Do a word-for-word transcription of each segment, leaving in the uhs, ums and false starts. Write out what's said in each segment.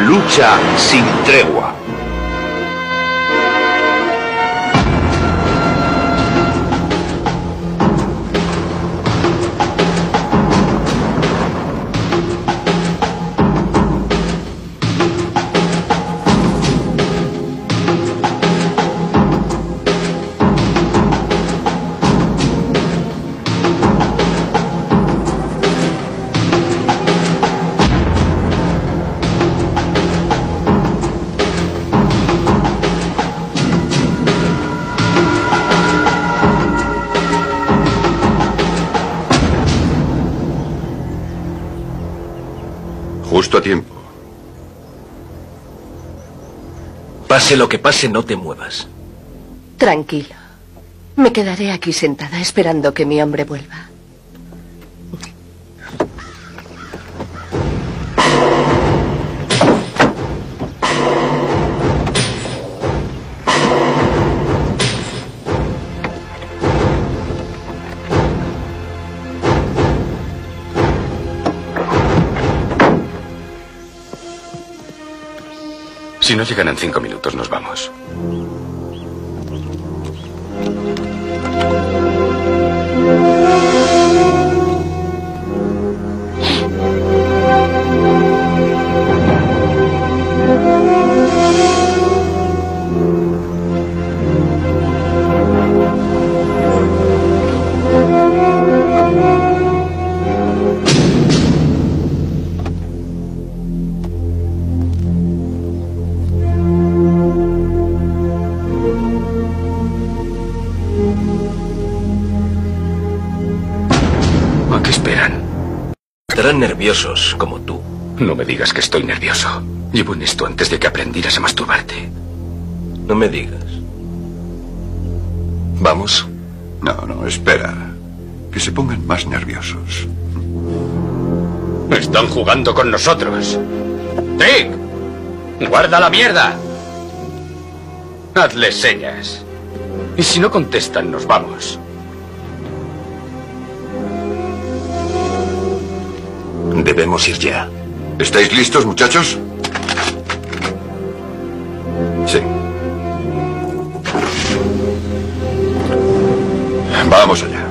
Lucha sin tregua. Justo a tiempo. Pase lo que pase, no te muevas. Tranquilo. Me quedaré aquí sentada esperando que mi hombre vuelva. Si no llegan en cinco minutos, nos vamos. ¿A qué esperan? Estarán nerviosos, como tú. No me digas que estoy nervioso. Llevo en esto antes de que aprendieras a masturbarte. No me digas. ¿Vamos? No, no, espera. Que se pongan más nerviosos. Están jugando con nosotros. ¡Trick! ¡Guarda la mierda! Hazles señas. Y si no contestan, nos vamos. Debemos ir ya. ¿Estáis listos, muchachos? Sí. Vamos allá.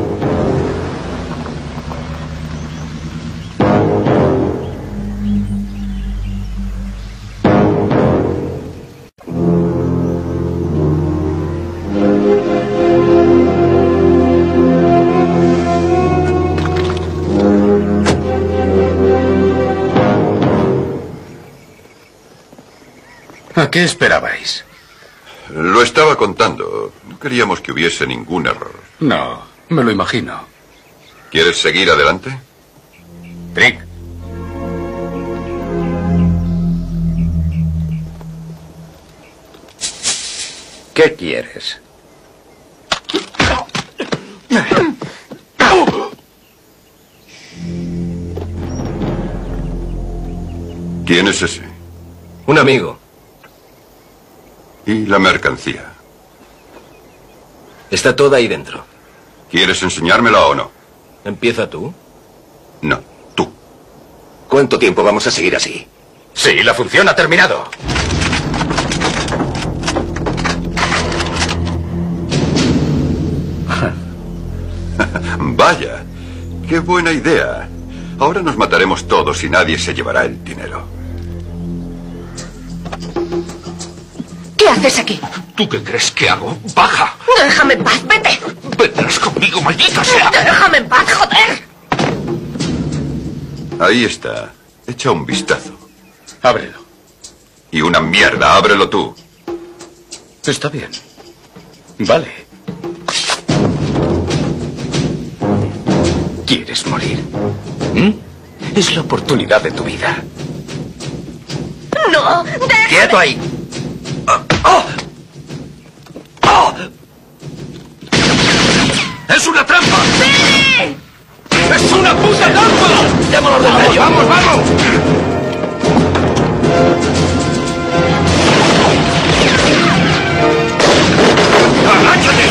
¿A qué esperabais? Lo estaba contando. No queríamos que hubiese ningún error. No, me lo imagino. ¿Quieres seguir adelante? Trick. ¿Qué quieres? ¿Quién es ese? Un amigo. ¿Y la mercancía? Está toda ahí dentro. ¿Quieres enseñármela o no? ¿Empieza tú? No, tú. ¿Cuánto tiempo vamos a seguir así? Sí, la función ha terminado. Vaya, qué buena idea. Ahora nos mataremos todos y nadie se llevará el dinero. ¿Qué haces aquí? ¿Tú qué crees que hago? ¡Baja! Déjame en paz, vete. ¡Vendrás conmigo, maldita sea! Déjame en paz, joder. Ahí está. Echa un vistazo. Ábrelo. Y una mierda, ábrelo tú. Está bien. Vale. ¿Quieres morir? ¿Mm? Es la oportunidad de tu vida. No, déjame. ¡Quieto ahí! ¡Oh! ¡Oh! ¡Es una trampa! ¡Sí! ¡Es una puta trampa! ¡Démonos del medio! ¡Vamos, vamos! ¡Agáchate!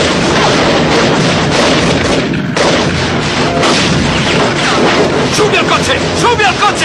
¡Sube al coche! ¡Sube al coche!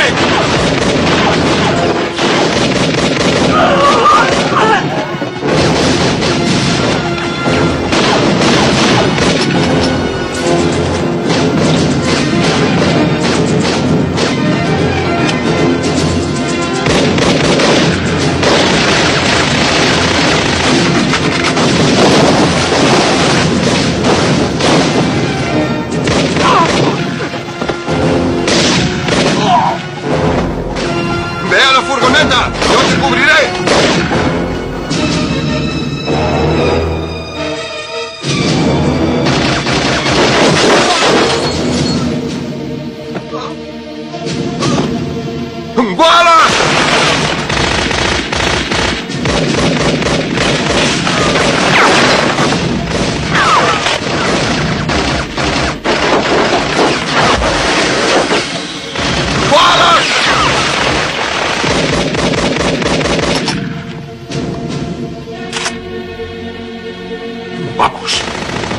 ¡Ve a la furgoneta! ¡Yo te cubriré! ¡Wallace! ¡Wallace! ¡Vamos!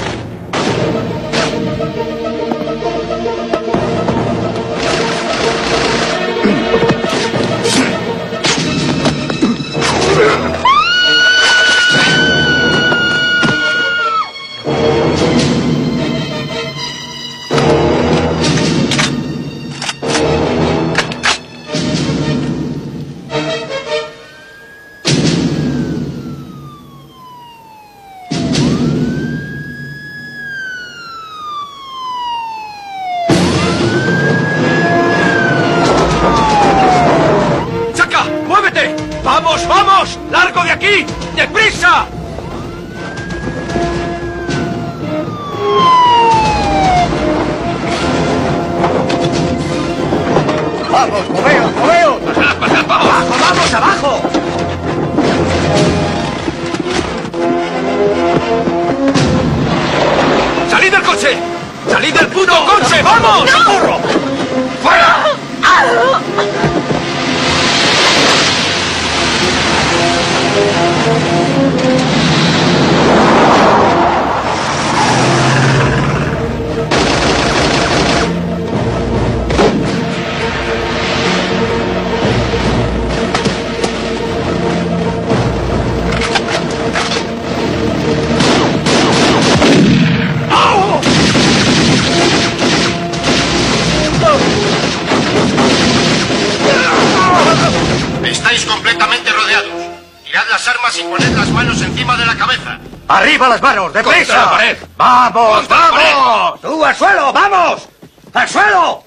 ¡Chaca! ¡Muévete! ¡Vamos, vamos! ¡Largo de aquí! ¡Deprisa! ¡Vamos, moveos, moveos! ¡Abajo, vamos, abajo! ¡Salid del coche! ¡Salid del puto coche! ¡Vamos! ¡Socorro! ¡Fuera! Estáis completamente rodeados. Tirad las armas y poned las manos encima de la cabeza. ¡Arriba las manos! ¡Deprisa! ¡Contra la pared! ¡Vamos, ¡Contra la pared! vamos! ¡Tú al suelo! ¡Vamos! ¡Al suelo!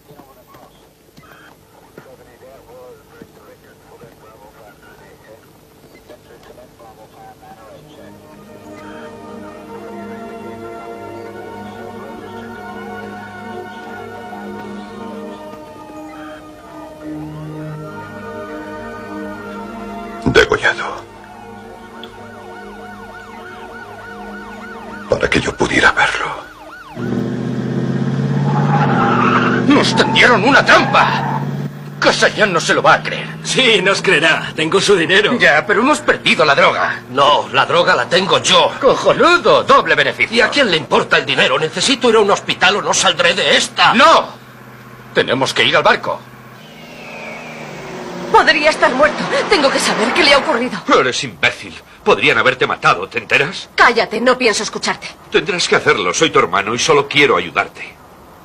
Degollado. Para que yo pudiera verlo. ¡Nos tendieron una trampa! Kasayan no se lo va a creer. Sí, nos creerá. Tengo su dinero. Ya, pero hemos perdido la droga. No, la droga la tengo yo. ¡Cojonudo! Doble beneficio. ¿Y a quién le importa el dinero? Necesito ir a un hospital o no saldré de esta. ¡No! Tenemos que ir al barco. Podría estar muerto. Tengo que saber qué le ha ocurrido. Eres imbécil. Podrían haberte matado, ¿te enteras? Cállate, no pienso escucharte. Tendrás que hacerlo. Soy tu hermano y solo quiero ayudarte.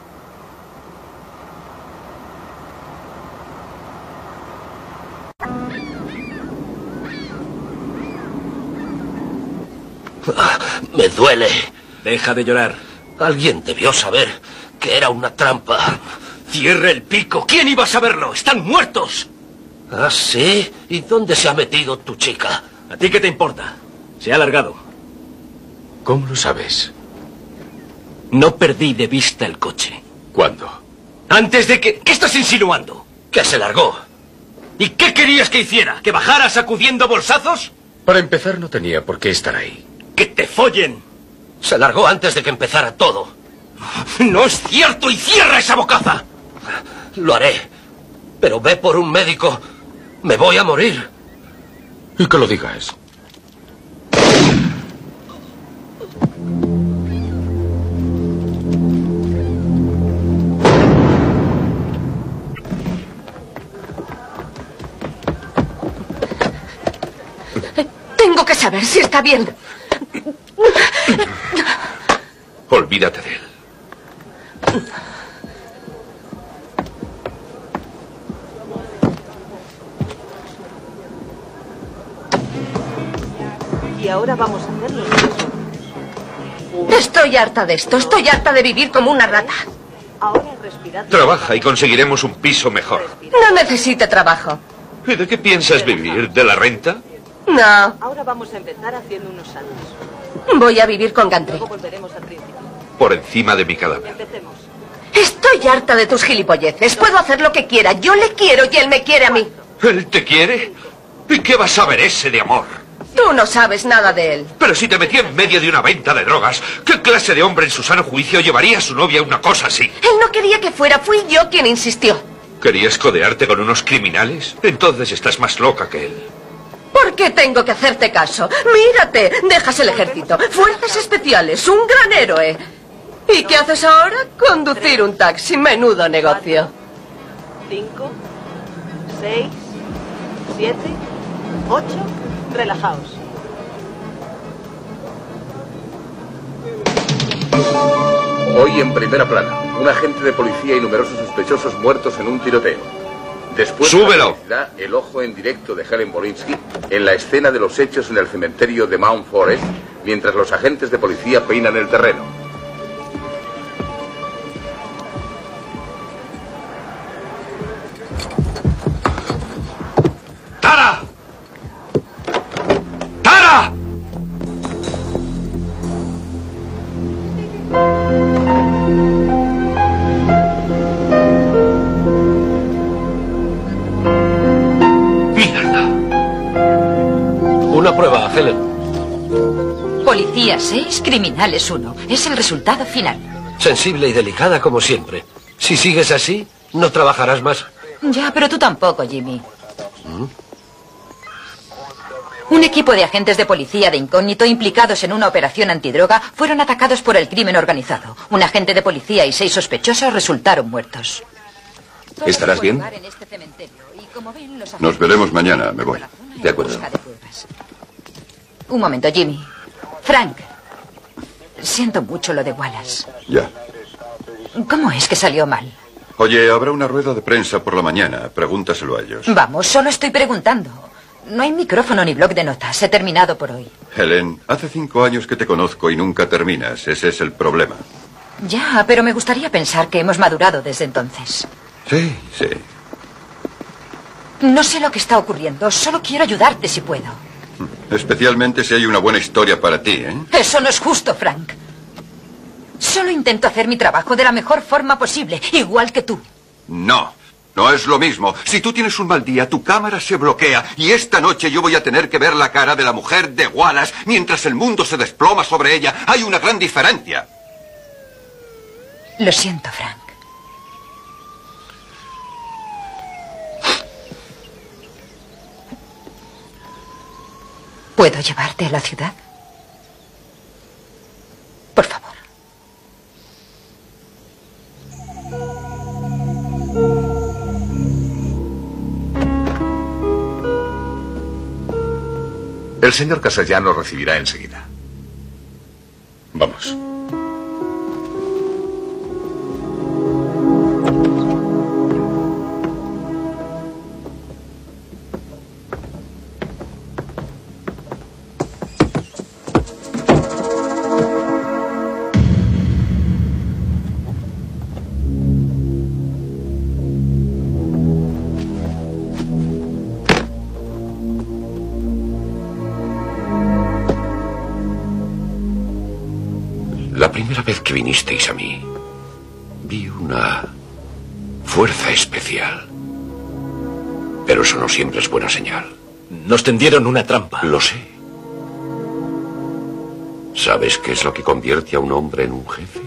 Me duele. Deja de llorar. Alguien debió saber que era una trampa. ¡Cierre el pico! ¿Quién iba a saberlo? ¡Están muertos! ¿Ah, sí? ¿Y dónde se ha metido tu chica? ¿A ti qué te importa? Se ha largado. ¿Cómo lo sabes? No perdí de vista el coche. ¿Cuándo? Antes de que... ¿Qué estás insinuando? Que se largó. ¿Y qué querías que hiciera? ¿Que bajara sacudiendo bolsazos? Para empezar, no tenía por qué estar ahí. ¡Que te follen! Se largó antes de que empezara todo. ¡No es cierto! ¡Y cierra esa bocaza! Lo haré. Pero ve por un médico. Me voy a morir. Y que lo digas. que saber si está bien. Olvídate de él. Y ahora vamos a hacerlo. Estoy harta de esto. Estoy harta de vivir como una rata. Ahora respirad. Trabaja y conseguiremos un piso mejor. No necesito trabajo. ¿Y de qué piensas vivir? ¿De la renta? No. Ahora vamos a empezar haciendo unos saltos. Voy a vivir con Gantry. Luego volveremos al principio. Por encima de mi cadáver. Empecemos. Estoy harta de tus gilipolleces. Puedo hacer lo que quiera. Yo le quiero y él me quiere a mí. ¿Él te quiere? ¿Y qué vas a saber ese de amor? Tú no sabes nada de él. Pero si te metí en medio de una venta de drogas, ¿qué clase de hombre en su sano juicio llevaría a su novia a una cosa así? Él no quería que fuera. Fui yo quien insistió. ¿Querías codearte con unos criminales? Entonces estás más loca que él. ¿Por qué tengo que hacerte caso? Mírate, dejas el ejército, fuerzas especiales, un gran héroe. ¿Y qué haces ahora? Conducir un taxi, menudo negocio. Cinco, seis, siete, ocho. Relajaos. Hoy en primera plana, un agente de policía y numerosos sospechosos muertos en un tiroteo. Después ¡Súbelo! da el ojo en directo de Helen Bolinsky en la escena de los hechos en el cementerio de Mount Forest, mientras los agentes de policía peinan el terreno. ¡Tara! ¡Tara! ¡Mierda! Una prueba, Helen. Policía seis, criminales uno. Es el resultado final. Sensible y delicada como siempre. Si sigues así, no trabajarás más. Ya, pero tú tampoco, Jimmy. Un equipo de agentes de policía de incógnito implicados en una operación antidroga fueron atacados por el crimen organizado. Un agente de policía y seis sospechosos resultaron muertos. ¿Estarás bien? Nos veremos mañana, me voy. De acuerdo. Un momento, Jimmy. Frank, siento mucho lo de Wallace. Ya. ¿Cómo es que salió mal? Oye, habrá una rueda de prensa por la mañana. Pregúntaselo a ellos. Vamos, solo estoy preguntando. No hay micrófono ni blog de notas. He terminado por hoy. Helen, hace cinco años que te conozco y nunca terminas. Ese es el problema. Ya, pero me gustaría pensar que hemos madurado desde entonces. Sí, sí. No sé lo que está ocurriendo. Solo quiero ayudarte si puedo. Especialmente si hay una buena historia para ti, ¿eh? Eso no es justo, Frank. Solo intento hacer mi trabajo de la mejor forma posible, igual que tú. No, no es lo mismo. Si tú tienes un mal día, tu cámara se bloquea y esta noche yo voy a tener que ver la cara de la mujer de Wallace mientras el mundo se desploma sobre ella. Hay una gran diferencia. Lo siento, Frank. ¿Puedo llevarte a la ciudad? Por favor. El señor Casallán lo recibirá enseguida. Vamos. La primera vez que vinisteis a mí, vi una fuerza especial. Pero eso no siempre es buena señal. Nos tendieron una trampa. Lo sé. ¿Sabes qué es lo que convierte a un hombre en un jefe?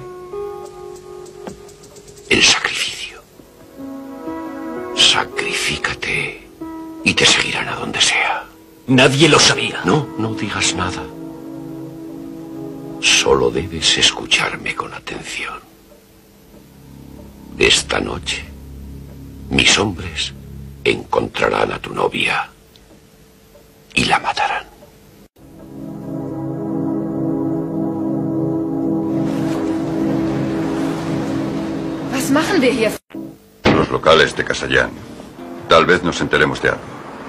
El sacrificio. Sacrifícate y te seguirán a donde sea. Nadie lo sabía. No, no digas nada. Solo debes escucharme con atención. Esta noche, mis hombres encontrarán a tu novia y la matarán. Was machen wir hier? Los locales de Kasayán. Tal vez nos enteremos de algo.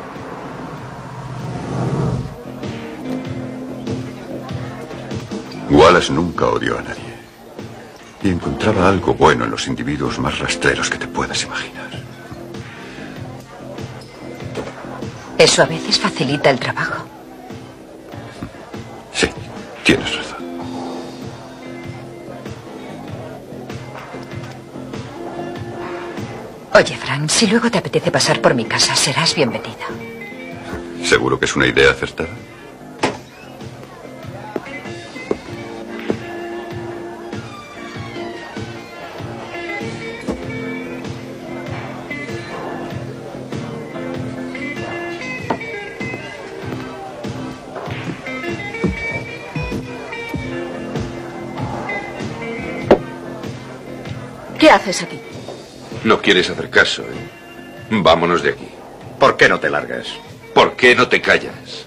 Wallace nunca odió a nadie. Y encontraba algo bueno en los individuos más rastreros que te puedas imaginar. Eso a veces facilita el trabajo. Sí, tienes razón. Oye, Frank, si luego te apetece pasar por mi casa, serás bienvenido. ¿Seguro que es una idea acertada? ¿Qué haces aquí? No quieres hacer caso, ¿eh? Vámonos de aquí. ¿Por qué no te largas? ¿Por qué no te callas?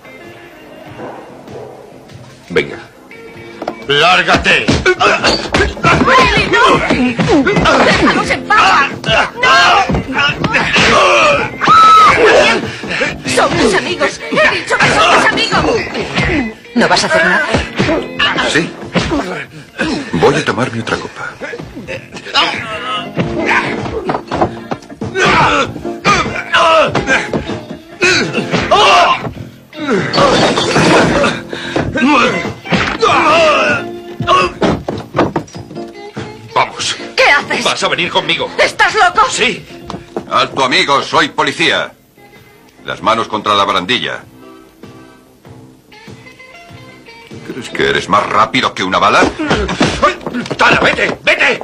Venga. ¡Lárgate! ¡Billy, no! ¡Déjanos en paz! ¡No! ¡Somos amigos! ¡He dicho que somos amigos! ¿No vas a hacer nada? Sí. Voy a tomarme otra copa. Vamos. ¿Qué haces? ¿Vas a venir conmigo? ¿Estás loco? Sí. Alto, amigo, soy policía. Las manos contra la barandilla. ¿Crees que eres más rápido que una bala? ¡Tara, vete! ¡Vete!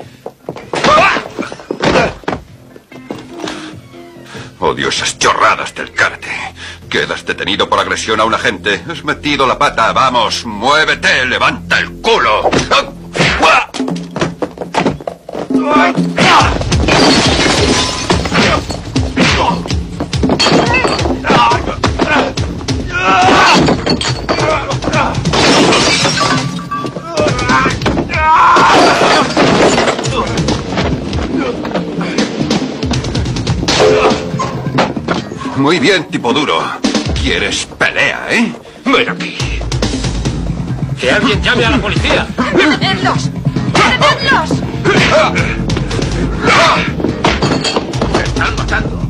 Odio esas chorradas del karate. Quedas detenido por agresión a un agente. Has metido la pata. Vamos, muévete, levanta el culo. Muy bien, tipo duro. ¿Quieres pelea, eh? Ven aquí. ¡Que alguien llame a la policía! ¡Detenedlos! ¡Detenedlos! ¡Me están matando!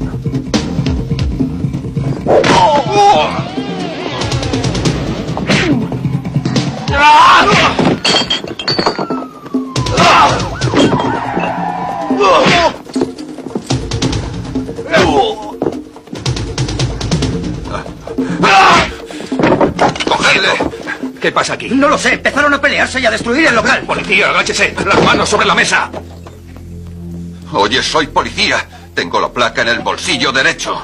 ¡Cogedle! ¿Qué pasa aquí? No lo sé, empezaron a pelearse y a destruir el local. Policía, agáchese. Las manos sobre la mesa. Oye, soy policía. Tengo la placa en el bolsillo derecho.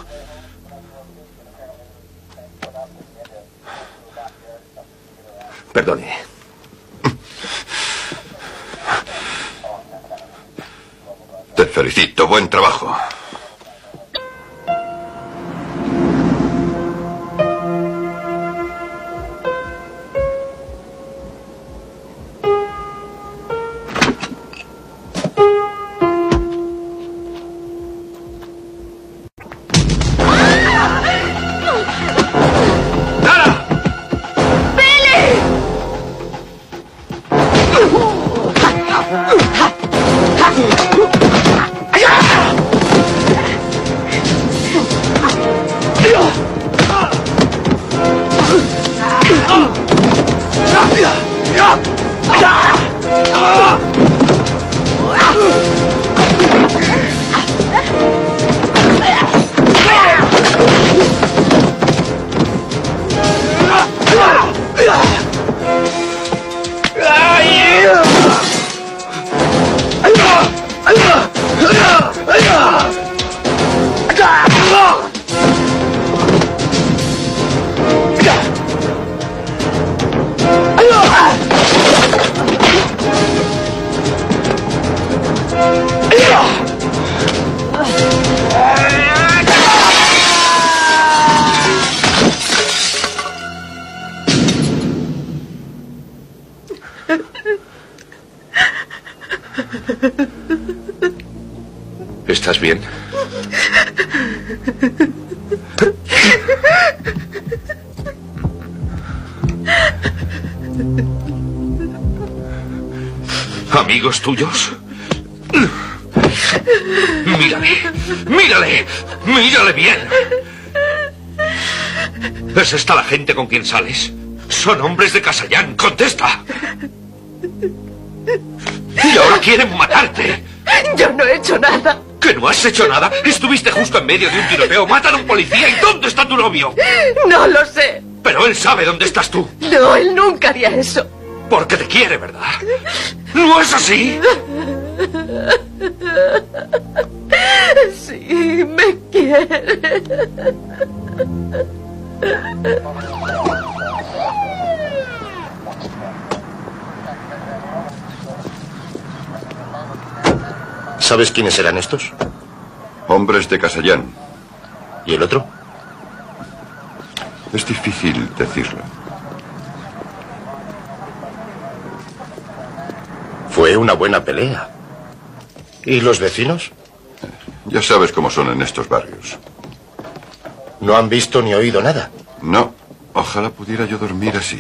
Perdone. Te felicito, buen trabajo. ¿Estás bien? ¿Amigos tuyos? Mírale, mírale, mírale bien. ¿Es esta la gente con quien sales? Son hombres de Kasayán, contesta. Y ahora quieren matarte. Yo no he hecho nada. ¿Que no has hecho nada? Estuviste justo en medio de un tiroteo, matan a un policía y ¿dónde está tu novio? No lo sé. Pero él sabe dónde estás tú. No, él nunca haría eso. Porque te quiere, ¿verdad? ¿No es así? Sí, me quiere. ¿Sabes quiénes eran estos? Hombres de Kasayán. ¿Y el otro? Es difícil decirlo. Fue una buena pelea. ¿Y los vecinos? Ya sabes cómo son en estos barrios. ¿No han visto ni oído nada? No. Ojalá pudiera yo dormir así.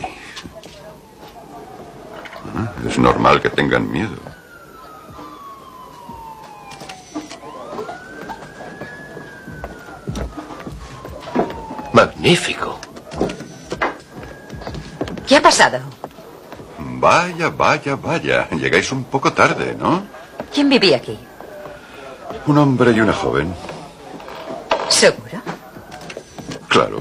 Es normal que tengan miedo. Magnífico. ¿Qué ha pasado? Vaya, vaya, vaya. Llegáis un poco tarde, ¿no? ¿Quién vivía aquí? Un hombre y una joven. ¿Seguro? Claro.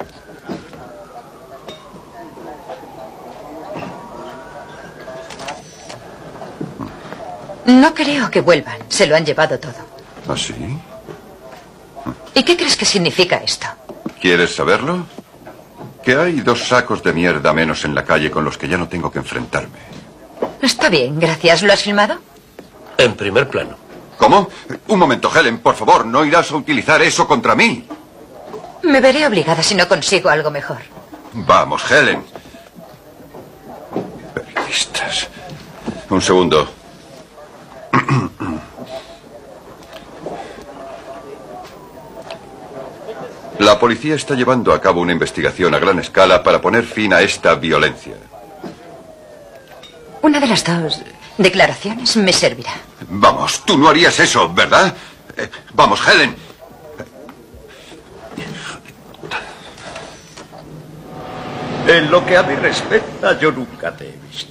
No creo que vuelvan. Se lo han llevado todo. ¿Ah, sí? ¿Y qué crees que significa esto? ¿Quieres saberlo? Que hay dos sacos de mierda menos en la calle con los que ya no tengo que enfrentarme. Está bien, gracias. ¿Lo has filmado? En primer plano. ¿Cómo? Un momento, Helen, por favor, no irás a utilizar eso contra mí. Me veré obligada si no consigo algo mejor. Vamos, Helen. Periodistas. Un segundo. La policía está llevando a cabo una investigación a gran escala para poner fin a esta violencia. Una de las dos declaraciones me servirá. Vamos, tú no harías eso, ¿verdad? Eh, vamos, Helen. En lo que a mí respecta, yo nunca te he visto.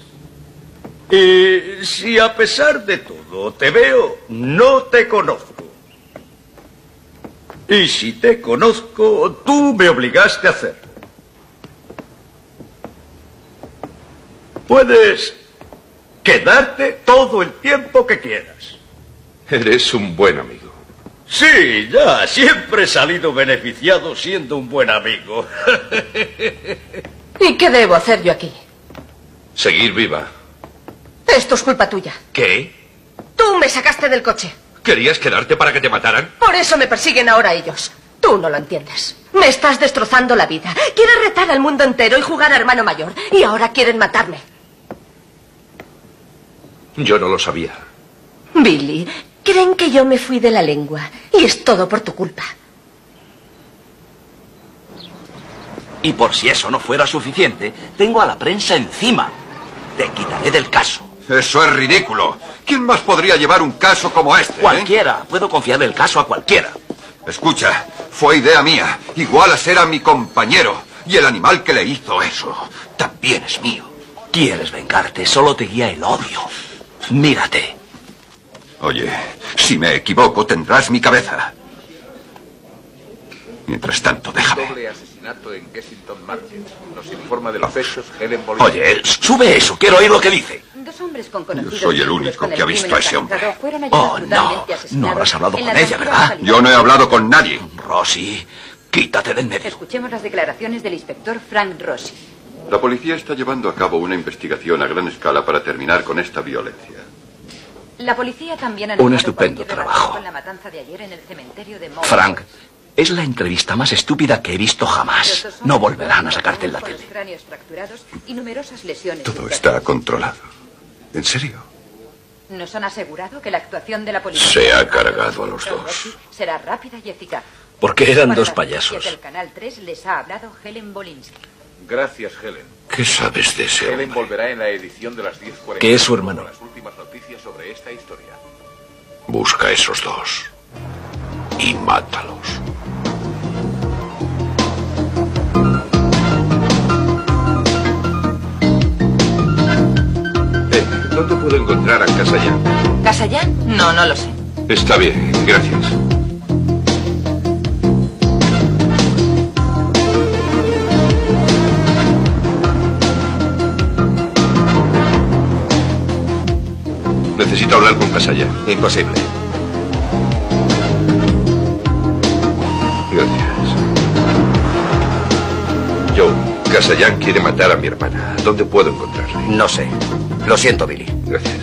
Y si a pesar de todo te veo, no te conozco. Y si te conozco, tú me obligaste a hacerlo. Puedes quedarte todo el tiempo que quieras. Eres un buen amigo. Sí, ya, siempre he salido beneficiado siendo un buen amigo. ¿Y qué debo hacer yo aquí? Seguir viva. Esto es culpa tuya. ¿Qué? Tú me sacaste del coche. ¿Querías quedarte para que te mataran? Por eso me persiguen ahora ellos. Tú no lo entiendes. Me estás destrozando la vida. Quieres retar al mundo entero y jugar a hermano mayor. Y ahora quieren matarme. Yo no lo sabía. Billy, creen que yo me fui de la lengua. Y es todo por tu culpa. Y por si eso no fuera suficiente, tengo a la prensa encima. Te quitaré del caso. Eso es ridículo. ¿Quién más podría llevar un caso como este? Cualquiera. ¿eh? Puedo confiar el caso a cualquiera. Escucha, fue idea mía. Wallace era mi compañero. Y el animal que le hizo eso también es mío. Quieres vengarte, solo te guía el odio. Mírate. Oye, si me equivoco, tendrás mi cabeza. Mientras tanto, déjame. Doble asesinato en Kensington Market. Nos informa de los hechos Helen Bolívar. Oye, sube eso, quiero oír lo que dice. Dos hombres con conocidos Yo soy el vínculos único con que el ha visto crimen a ese hombre. organizado fueron hallados Oh, no. brutalmente asesinados No habrás hablado en con la ella, tranquila ¿verdad? localidad Yo no he de- hablado con nadie. Rosy, quítate de en medio. Escuchemos las declaraciones del inspector Frank Rossi. La policía está llevando a cabo una investigación a gran escala para terminar con esta violencia. La policía también ha Un negado estupendo cualquier trabajo. relación con la matanza de ayer en el cementerio de Mount Frank, Forest. es la entrevista más estúpida que he visto jamás. Los dos hombres No volverán a sacarte en la con los tele. cráneos fracturados y numerosas lesiones Todo internas. está controlado. ¿En serio? Nos han asegurado que la actuación de la policía Se ha cargado a los dos. será rápida y eficaz. Porque eran Para dos las payasos. noticias del Canal tres les ha hablado Helen Bolinsky. Gracias, Helen. ¿Qué sabes de ese Helen hombre? volverá en la edición de las diez cuarenta. Que es su hermano. Con las últimas noticias sobre esta historia. Busca a esos dos. Y mátalos. Eh, ¿dónde puedo encontrar a Kassayan? ¿Kassayan? No, no lo sé. Está bien, gracias. Necesito hablar con Kassayan. Imposible. Gracias. Joe, Kassayan quiere matar a mi hermana. ¿Dónde puedo encontrarle? No sé. Lo siento, Billy. Gracias.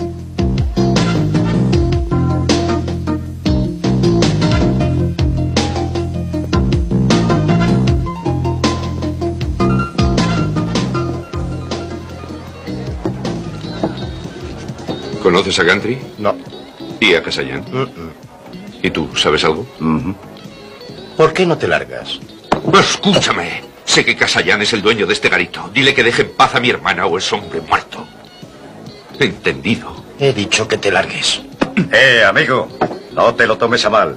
¿Conoces a Gantry? No. ¿Y a Kassayan? ¿Y tú, sabes algo? ¿Por qué no te largas? Escúchame. Sé que Kassayan es el dueño de este garito. Dile que deje en paz a mi hermana o es hombre muerto. ¿Entendido? He dicho que te largues. Eh, amigo. No te lo tomes a mal.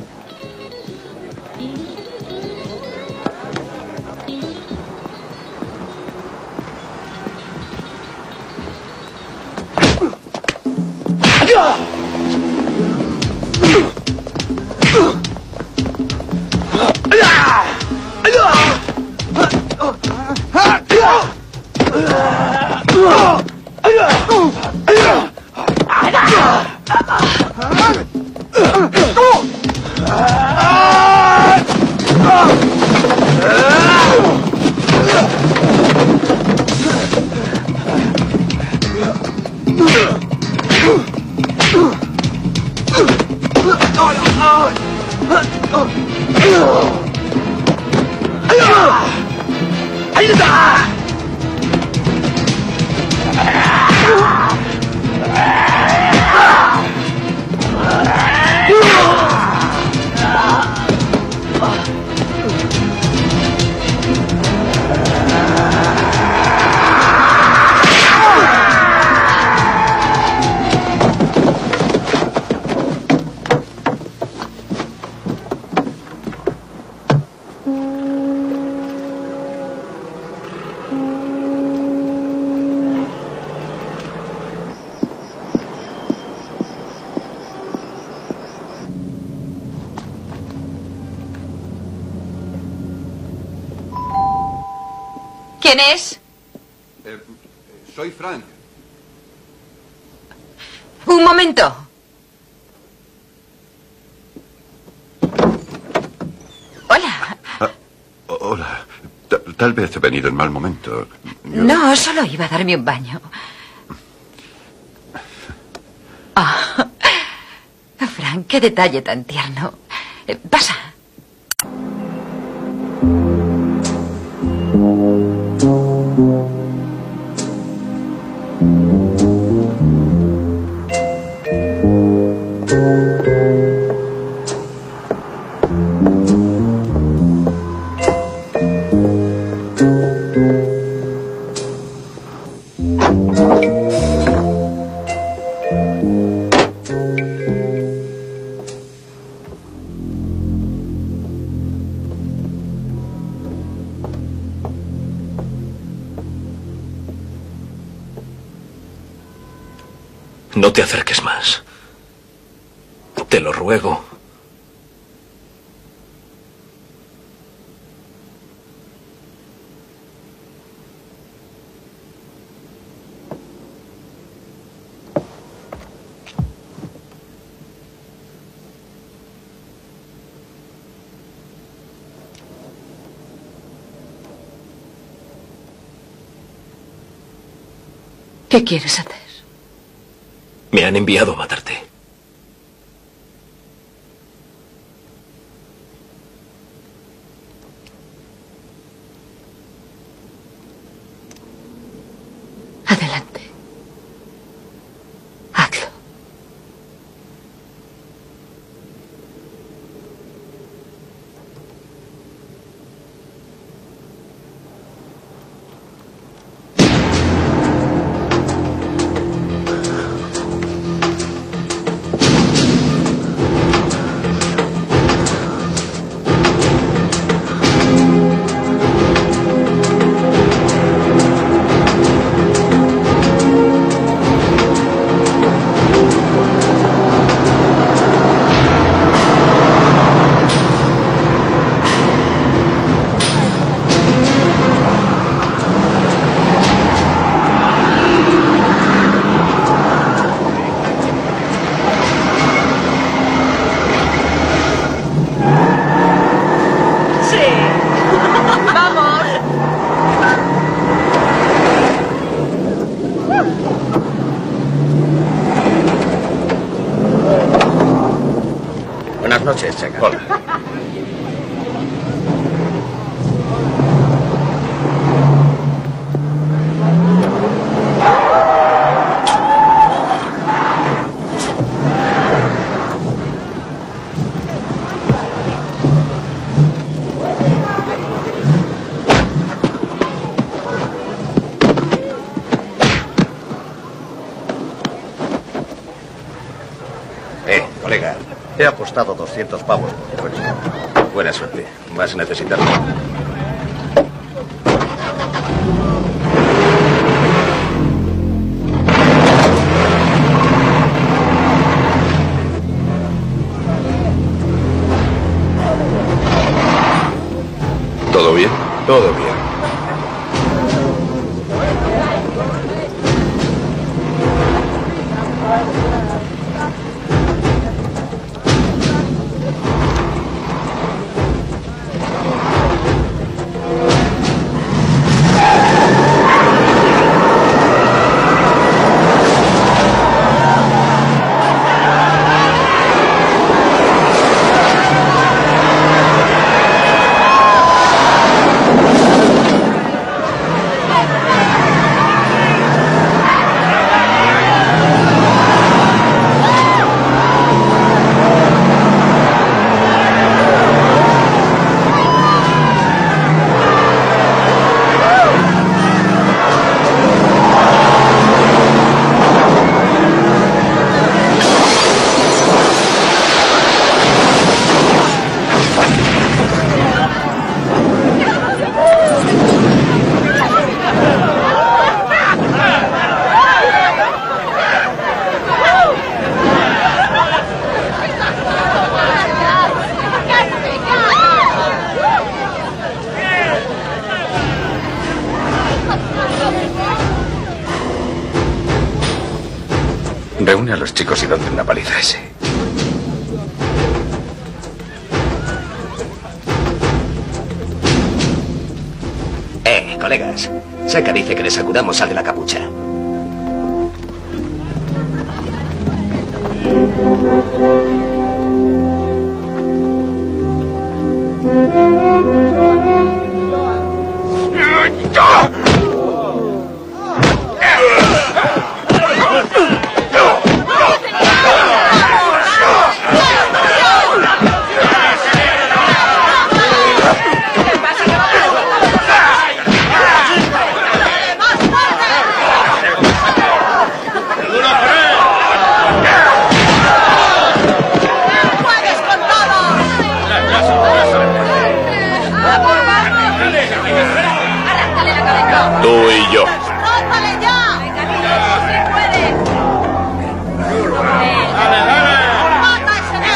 ¿Quién es? Eh, soy Frank. Un momento. Hola. Ah, hola. Ta- Tal vez he venido en mal momento. Yo- No, solo iba a darme un baño. Ah, Frank, qué detalle tan tierno. Eh, Pasa. No te acerques más. Te lo ruego. ¿Qué quieres hacer? Me han enviado a matarte. Adelante. Hazlo. Chegan. Hola. Eh, colega, he apostado doscientos pavos por el coche. Buena suerte. Vas a necesitarlo. ¿Todo bien? Todo bien. Reúne a los chicos y date una paliza a ese. Eh, colegas. Seca dice que le sacudamos al de la capucha. Tú y yo. ¡Rómpale ya! ¡Mata a ese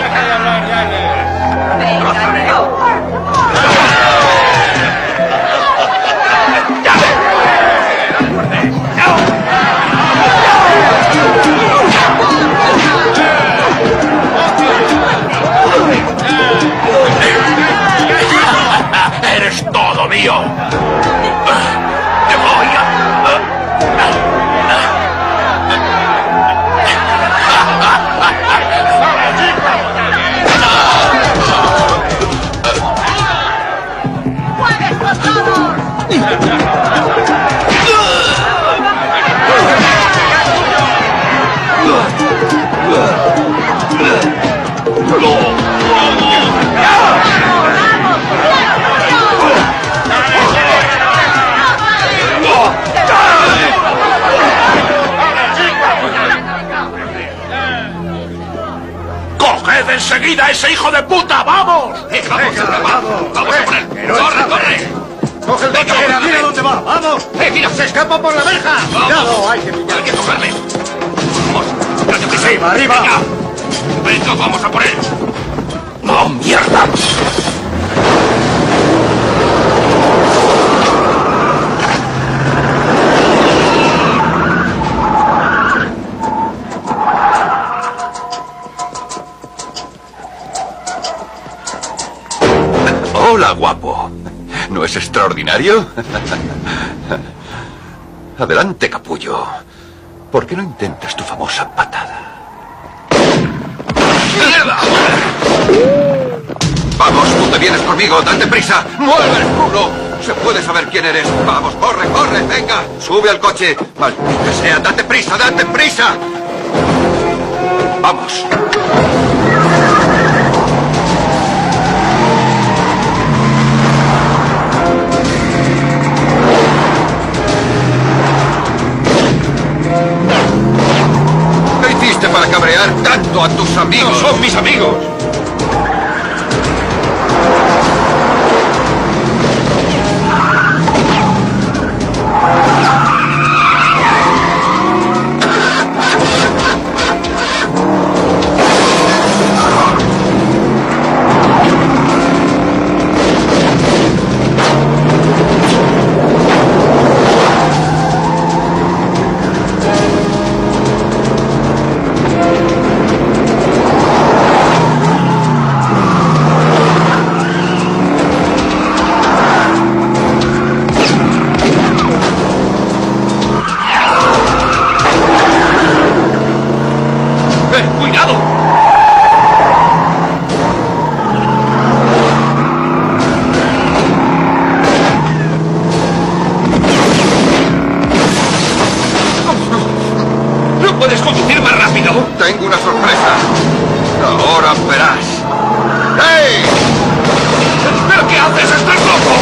¡Eres todo mío! ¡Te voy a... ¡Juegues con todos! ¡Coged enseguida a ese hijo de puta! ¡Vamos! Eh, ¡Vamos! ¡Vamos! ¡Vamos a por él! ¡Corre, corre! ¡Coge el coche! ¡Mira, mira dónde va! ¡Vamos! ¡Eh, mira! ¡Se escapa por la verja! ¡Cuidado! ¡Hay que pillar! ¡Hay que cogerle! ¡Vamos! ¡Date prisa! ¡Arriba, arriba! Venga. ¡Venga, vamos a por él! ¡No, mierda! Hola, guapo. ¿No es extraordinario? Adelante, capullo. ¿Por qué no intentas tu famosa patada? ¡Mierda! Vamos, tú te vienes conmigo, date prisa. ¡Mueve el culo! Se puede saber quién eres. Vamos, corre, corre, venga. Sube al coche. Maldita sea, date prisa, date prisa. Vamos. ¿Qué hiciste para cabrear tanto a tus amigos? No son mis amigos. Tengo una sorpresa. Ahora verás. ¡Hey! ¿Pero qué haces? ¡Estás loco!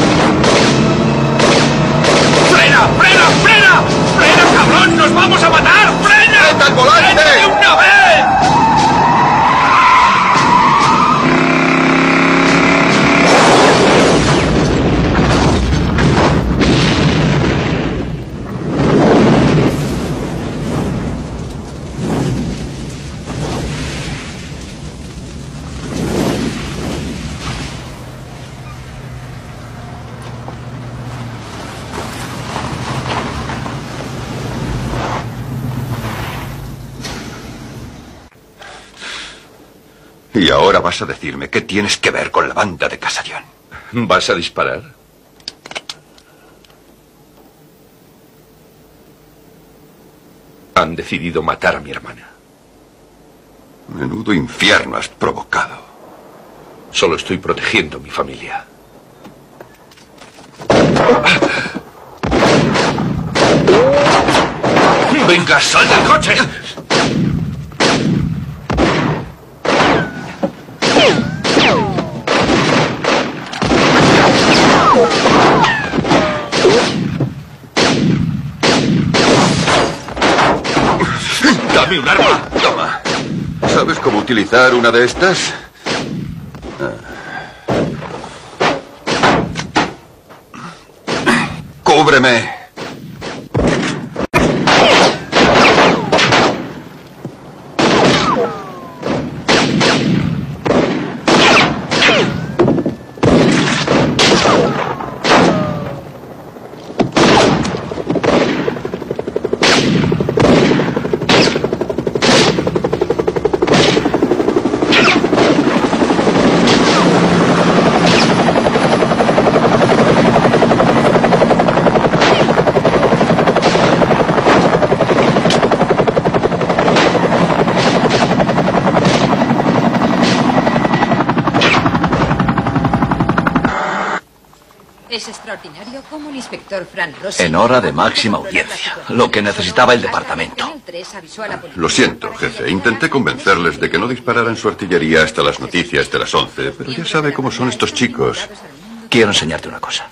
¡Frena! ¡Frena! ¡Frena! ¡Frena, cabrón! ¡Nos vamos a matar! ¡Frena! ¡Frena al volante! ¡Frena de una vez! Y ahora vas a decirme qué tienes que ver con la banda de Casarión. ¿Vas a disparar? Han decidido matar a mi hermana. Menudo infierno has provocado. Solo estoy protegiendo a mi familia. ¡Venga, sal del coche! ¡Dame un arma! Toma. ¿Sabes cómo utilizar una de estas? ¡Cúbreme! Es extraordinario cómo el inspector Frank Rossi... En hora de máxima audiencia. Lo que necesitaba el departamento. Lo siento, jefe. Intenté convencerles de que no dispararan su artillería hasta las noticias de las once, pero ya sabe cómo son estos chicos. Quiero enseñarte una cosa.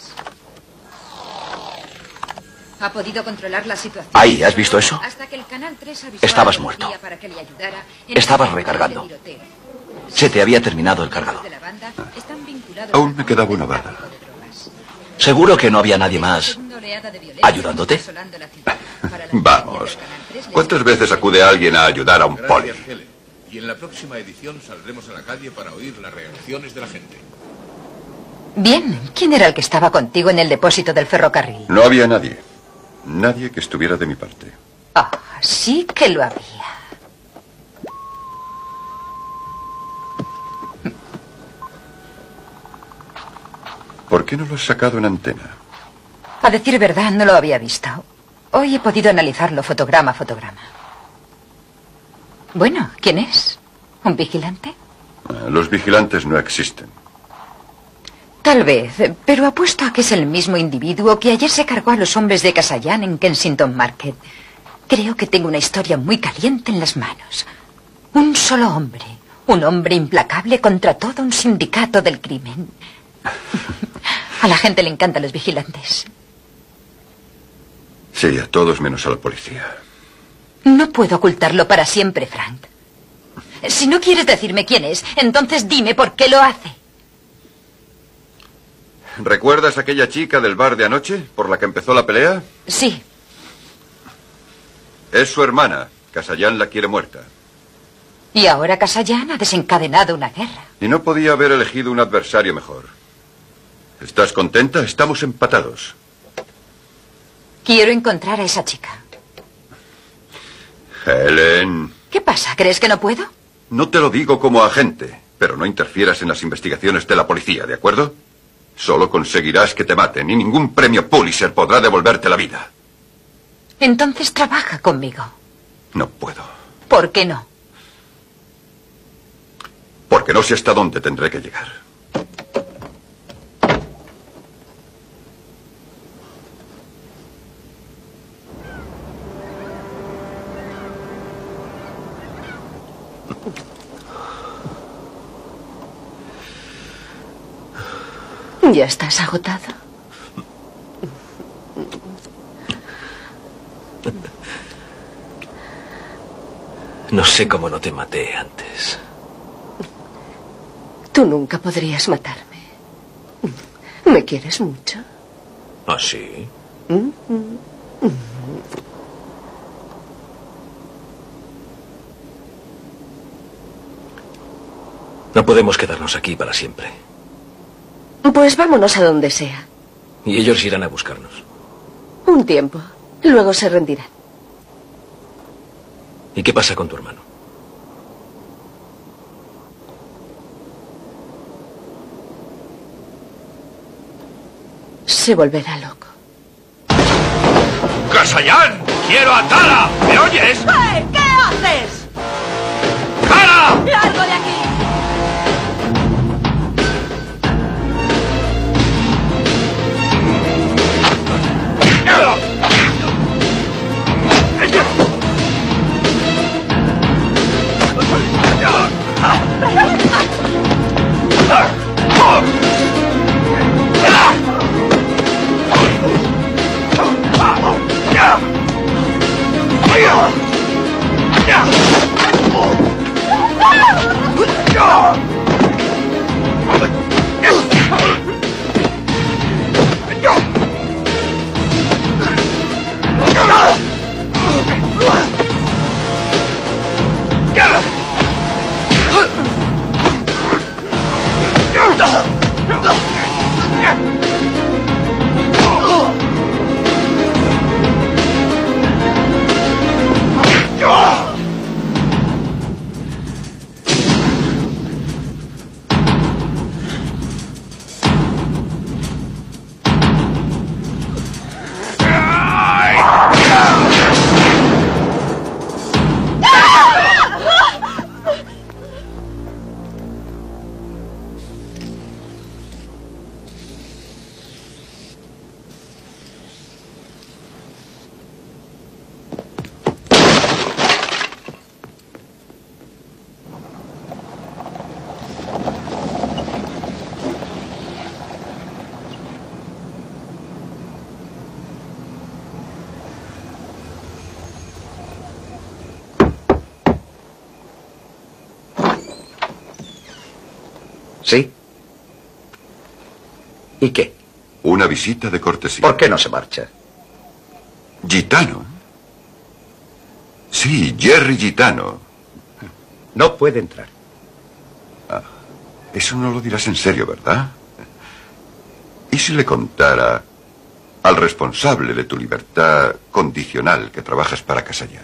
Ha podido controlar la situación. Ahí, ¿has visto eso? Hasta que el Canal tres avisó Estabas a la muerto. policía para que le ayudara en Estabas el recargando. tiroteo. Se te había terminado el cargador. De la banda están vinculados Aún me quedaba una bala. ¿Seguro que no había nadie más ayudándote? Vamos. ¿Cuántas veces acude alguien a ayudar a un poli? Y en la próxima edición saldremos a la calle para oír las reacciones de la gente. Bien, ¿quién era el que estaba contigo en el depósito del ferrocarril? No había nadie. Nadie que estuviera de mi parte. Ah, sí que lo había. ¿Por qué no lo has sacado en antena? A decir verdad, no lo había visto. Hoy he podido analizarlo fotograma a fotograma. Bueno, ¿quién es? ¿Un vigilante? Los vigilantes no existen. Tal vez, pero apuesto a que es el mismo individuo que ayer se cargó a los hombres de Casayan en Kensington Market. Creo que tengo una historia muy caliente en las manos. Un solo hombre, un hombre implacable contra todo un sindicato del crimen. A la gente le encantan los vigilantes. Sí, a todos menos a la policía. No puedo ocultarlo para siempre, Frank. Si no quieres decirme quién es, entonces dime por qué lo hace. ¿Recuerdas a aquella chica del bar de anoche por la que empezó la pelea? Sí. Es su hermana. Casayan la quiere muerta. Y ahora Casayan ha desencadenado una guerra. Y no podía haber elegido un adversario mejor. ¿Estás contenta? Estamos empatados. Quiero encontrar a esa chica. Helen. ¿Qué pasa? ¿Crees que no puedo? No te lo digo como agente, pero no interfieras en las investigaciones de la policía, ¿de acuerdo? Solo conseguirás que te maten y ningún premio Pulitzer podrá devolverte la vida. Entonces trabaja conmigo. No puedo. ¿Por qué no? Porque no sé hasta dónde tendré que llegar. ¿Ya estás agotado? No sé cómo no te maté antes. Tú nunca podrías matarme. ¿Me quieres mucho? ¿Ah, sí? No podemos quedarnos aquí para siempre. Pues vámonos a donde sea. Y ellos irán a buscarnos. Un tiempo. Luego se rendirán. ¿Y qué pasa con tu hermano? Se volverá loco. ¡Casayan! ¡Quiero a Tara! ¿Me oyes? ¡Eh! ¿Qué haces? ¡Tara! ¡Largo de aquí! ¿Sí? ¿Y qué? Una visita de cortesía. ¿Por qué no se marcha? Gitano. Sí, Jerry Gitano. No puede entrar. Ah, eso no lo dirás en serio, ¿verdad? ¿Y si le contara al responsable de tu libertad condicional que trabajas para Casayan?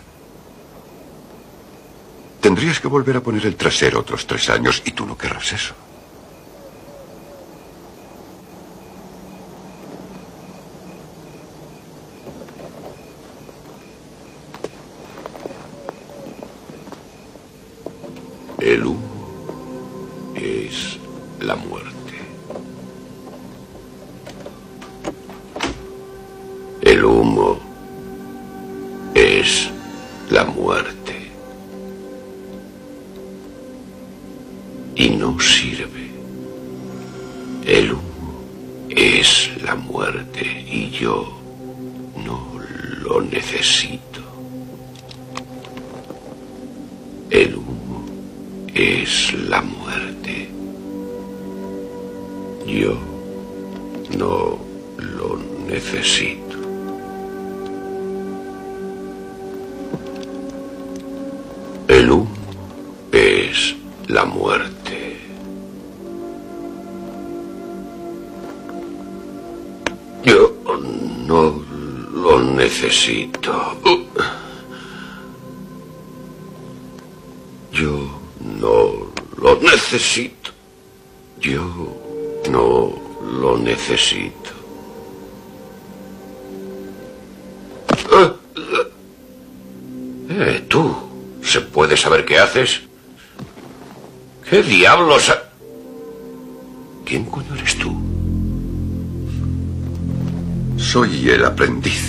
Tendrías que volver a poner el trasero otros tres años y tú no querrás eso. El humo la muerte. El humo es la muerte. Y no sirve. El humo es la muerte y yo no lo necesito. El humo es la muerte. Yo no lo necesito. El humo es la muerte. Yo no lo necesito. Yo no lo necesito. Yo no lo necesito. Eh, tú. ¿Se puede saber qué haces? ¿Qué diablos? Ha... ¿Quién coño eres tú? Soy el aprendiz.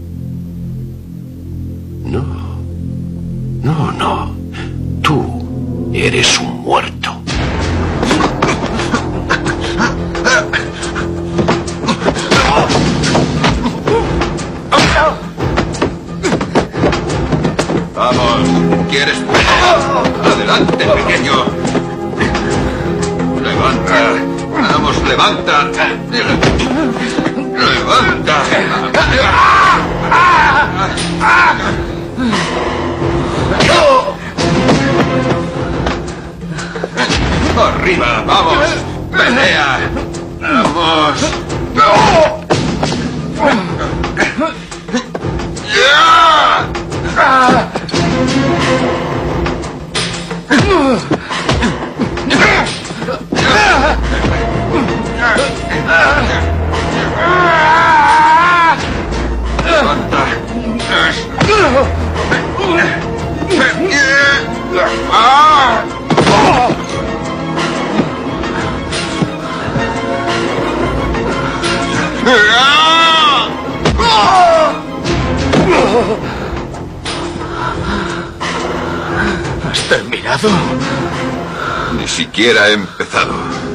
No. No, no. Tú eres un muerto. Vamos, ¿quieres pelear? Adelante, pequeño. Levanta. Vamos, levanta. Levanta. Arriba, vamos. Pelea. Vamos. ¿Has terminado? Ni siquiera he empezado.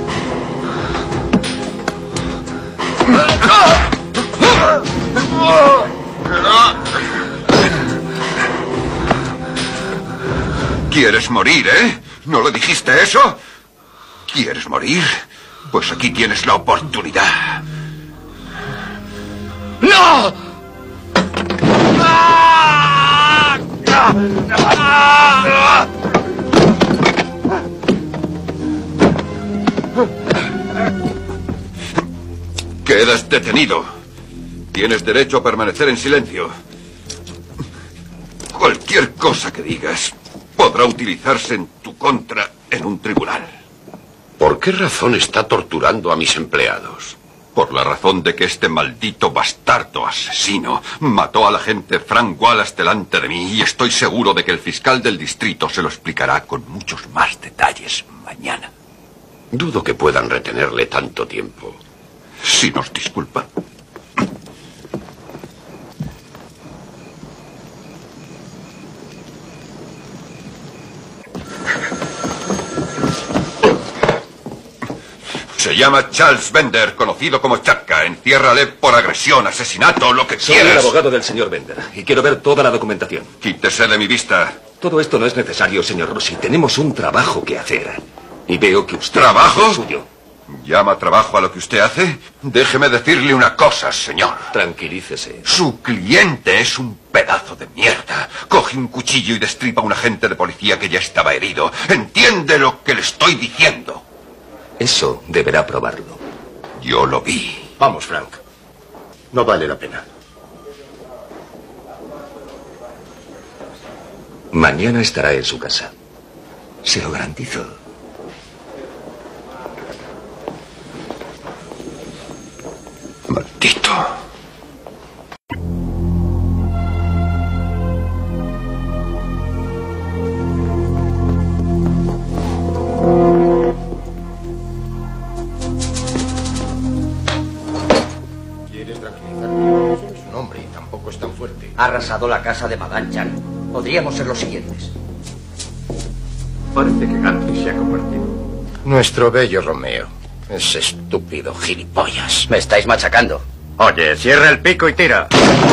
¿Quieres morir, eh? ¿No lo dijiste eso? ¿Quieres morir? Pues aquí tienes la oportunidad. ¡No! Quedas detenido. Tienes derecho a permanecer en silencio. Cualquier cosa que digas podrá utilizarse en tu contra en un tribunal. ¿Por qué razón está torturando a mis empleados? Por la razón de que este maldito bastardo asesino mató al agente Frank Wallace delante de mí y estoy seguro de que el fiscal del distrito se lo explicará con muchos más detalles mañana. Dudo que puedan retenerle tanto tiempo. Si nos disculpa. Se llama Charles Bender, conocido como Chaka. Enciérrale por agresión, asesinato, lo que Soy quieras. el abogado del señor Bender y quiero ver toda la documentación. Quítese de mi vista. Todo esto no es necesario, señor Rossi. Tenemos un trabajo que hacer. Y veo que usted... ¿Trabajo? hace el suyo. ¿Llama trabajo a lo que usted hace? Déjeme decirle una cosa, señor. Tranquilícese. Su cliente es un pedazo de mierda. Coge un cuchillo y destripa a un agente de policía que ya estaba herido. ¿Entiende lo que le estoy diciendo? Eso deberá probarlo. Yo lo vi. Vamos, Frank. No vale la pena. Mañana estará en su casa. Se lo garantizo. Maldito. Solo es un hombre y tampoco es tan fuerte. Ha arrasado la casa de Madame Chan. Podríamos ser los siguientes. Parece que Gandhi se ha convertido. Nuestro bello Romeo. Ese estúpido gilipollas. Me estáis machacando. Oye, cierra el pico y tira.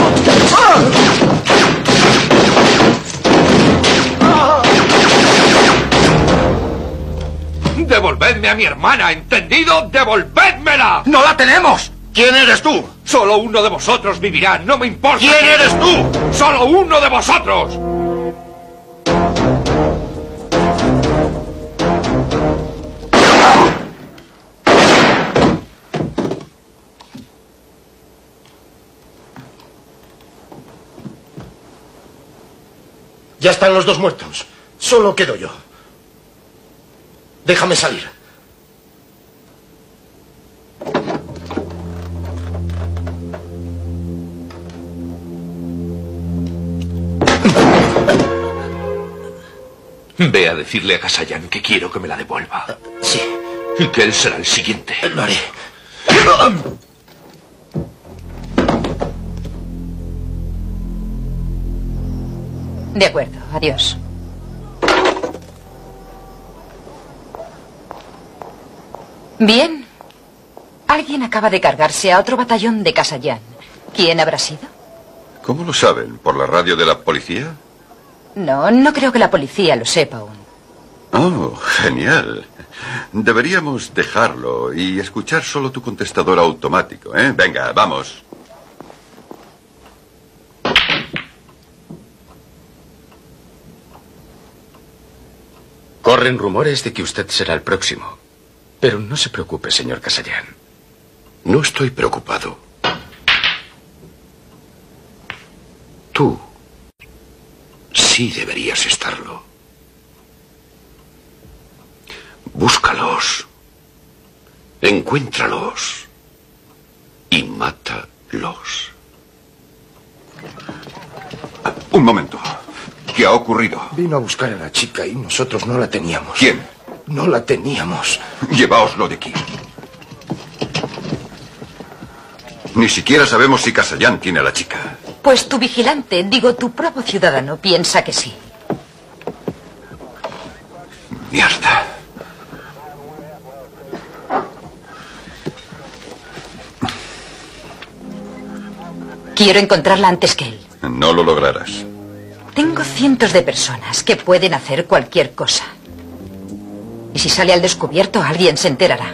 ¡Devolvedme a mi hermana! ¿Entendido? ¡Devolvédmela! ¡No la tenemos! ¿Quién eres tú? Solo uno de vosotros vivirá. No me importa. ¿Quién eres tú? Solo uno de vosotros. Ya están los dos muertos. Solo quedo yo. Déjame salir. Ve a decirle a Kasayan que quiero que me la devuelva. Sí. Y que él será el siguiente. Lo haré. De acuerdo, adiós. Bien. Alguien acaba de cargarse a otro batallón de Kasayan. ¿Quién habrá sido? ¿Cómo lo saben? ¿Por la radio de la policía? No, no creo que la policía lo sepa aún. Oh, genial. Deberíamos dejarlo y escuchar solo tu contestador automático, ¿eh? Venga, vamos. Corren rumores de que usted será el próximo. Pero no se preocupe, señor Kasayan. No estoy preocupado. Tú sí deberías estarlo. Búscalos. Encuéntralos. Y mátalos. Un momento. ¿Qué ha ocurrido? Vino a buscar a la chica y nosotros no la teníamos. ¿Quién? No la teníamos. Llevaoslo de aquí. Ni siquiera sabemos si Kasayan tiene a la chica. Pues tu vigilante, digo, tu propio ciudadano, piensa que sí. Mierda. Quiero encontrarla antes que él. No lo lograrás. Tengo cientos de personas que pueden hacer cualquier cosa. Y si sale al descubierto, alguien se enterará.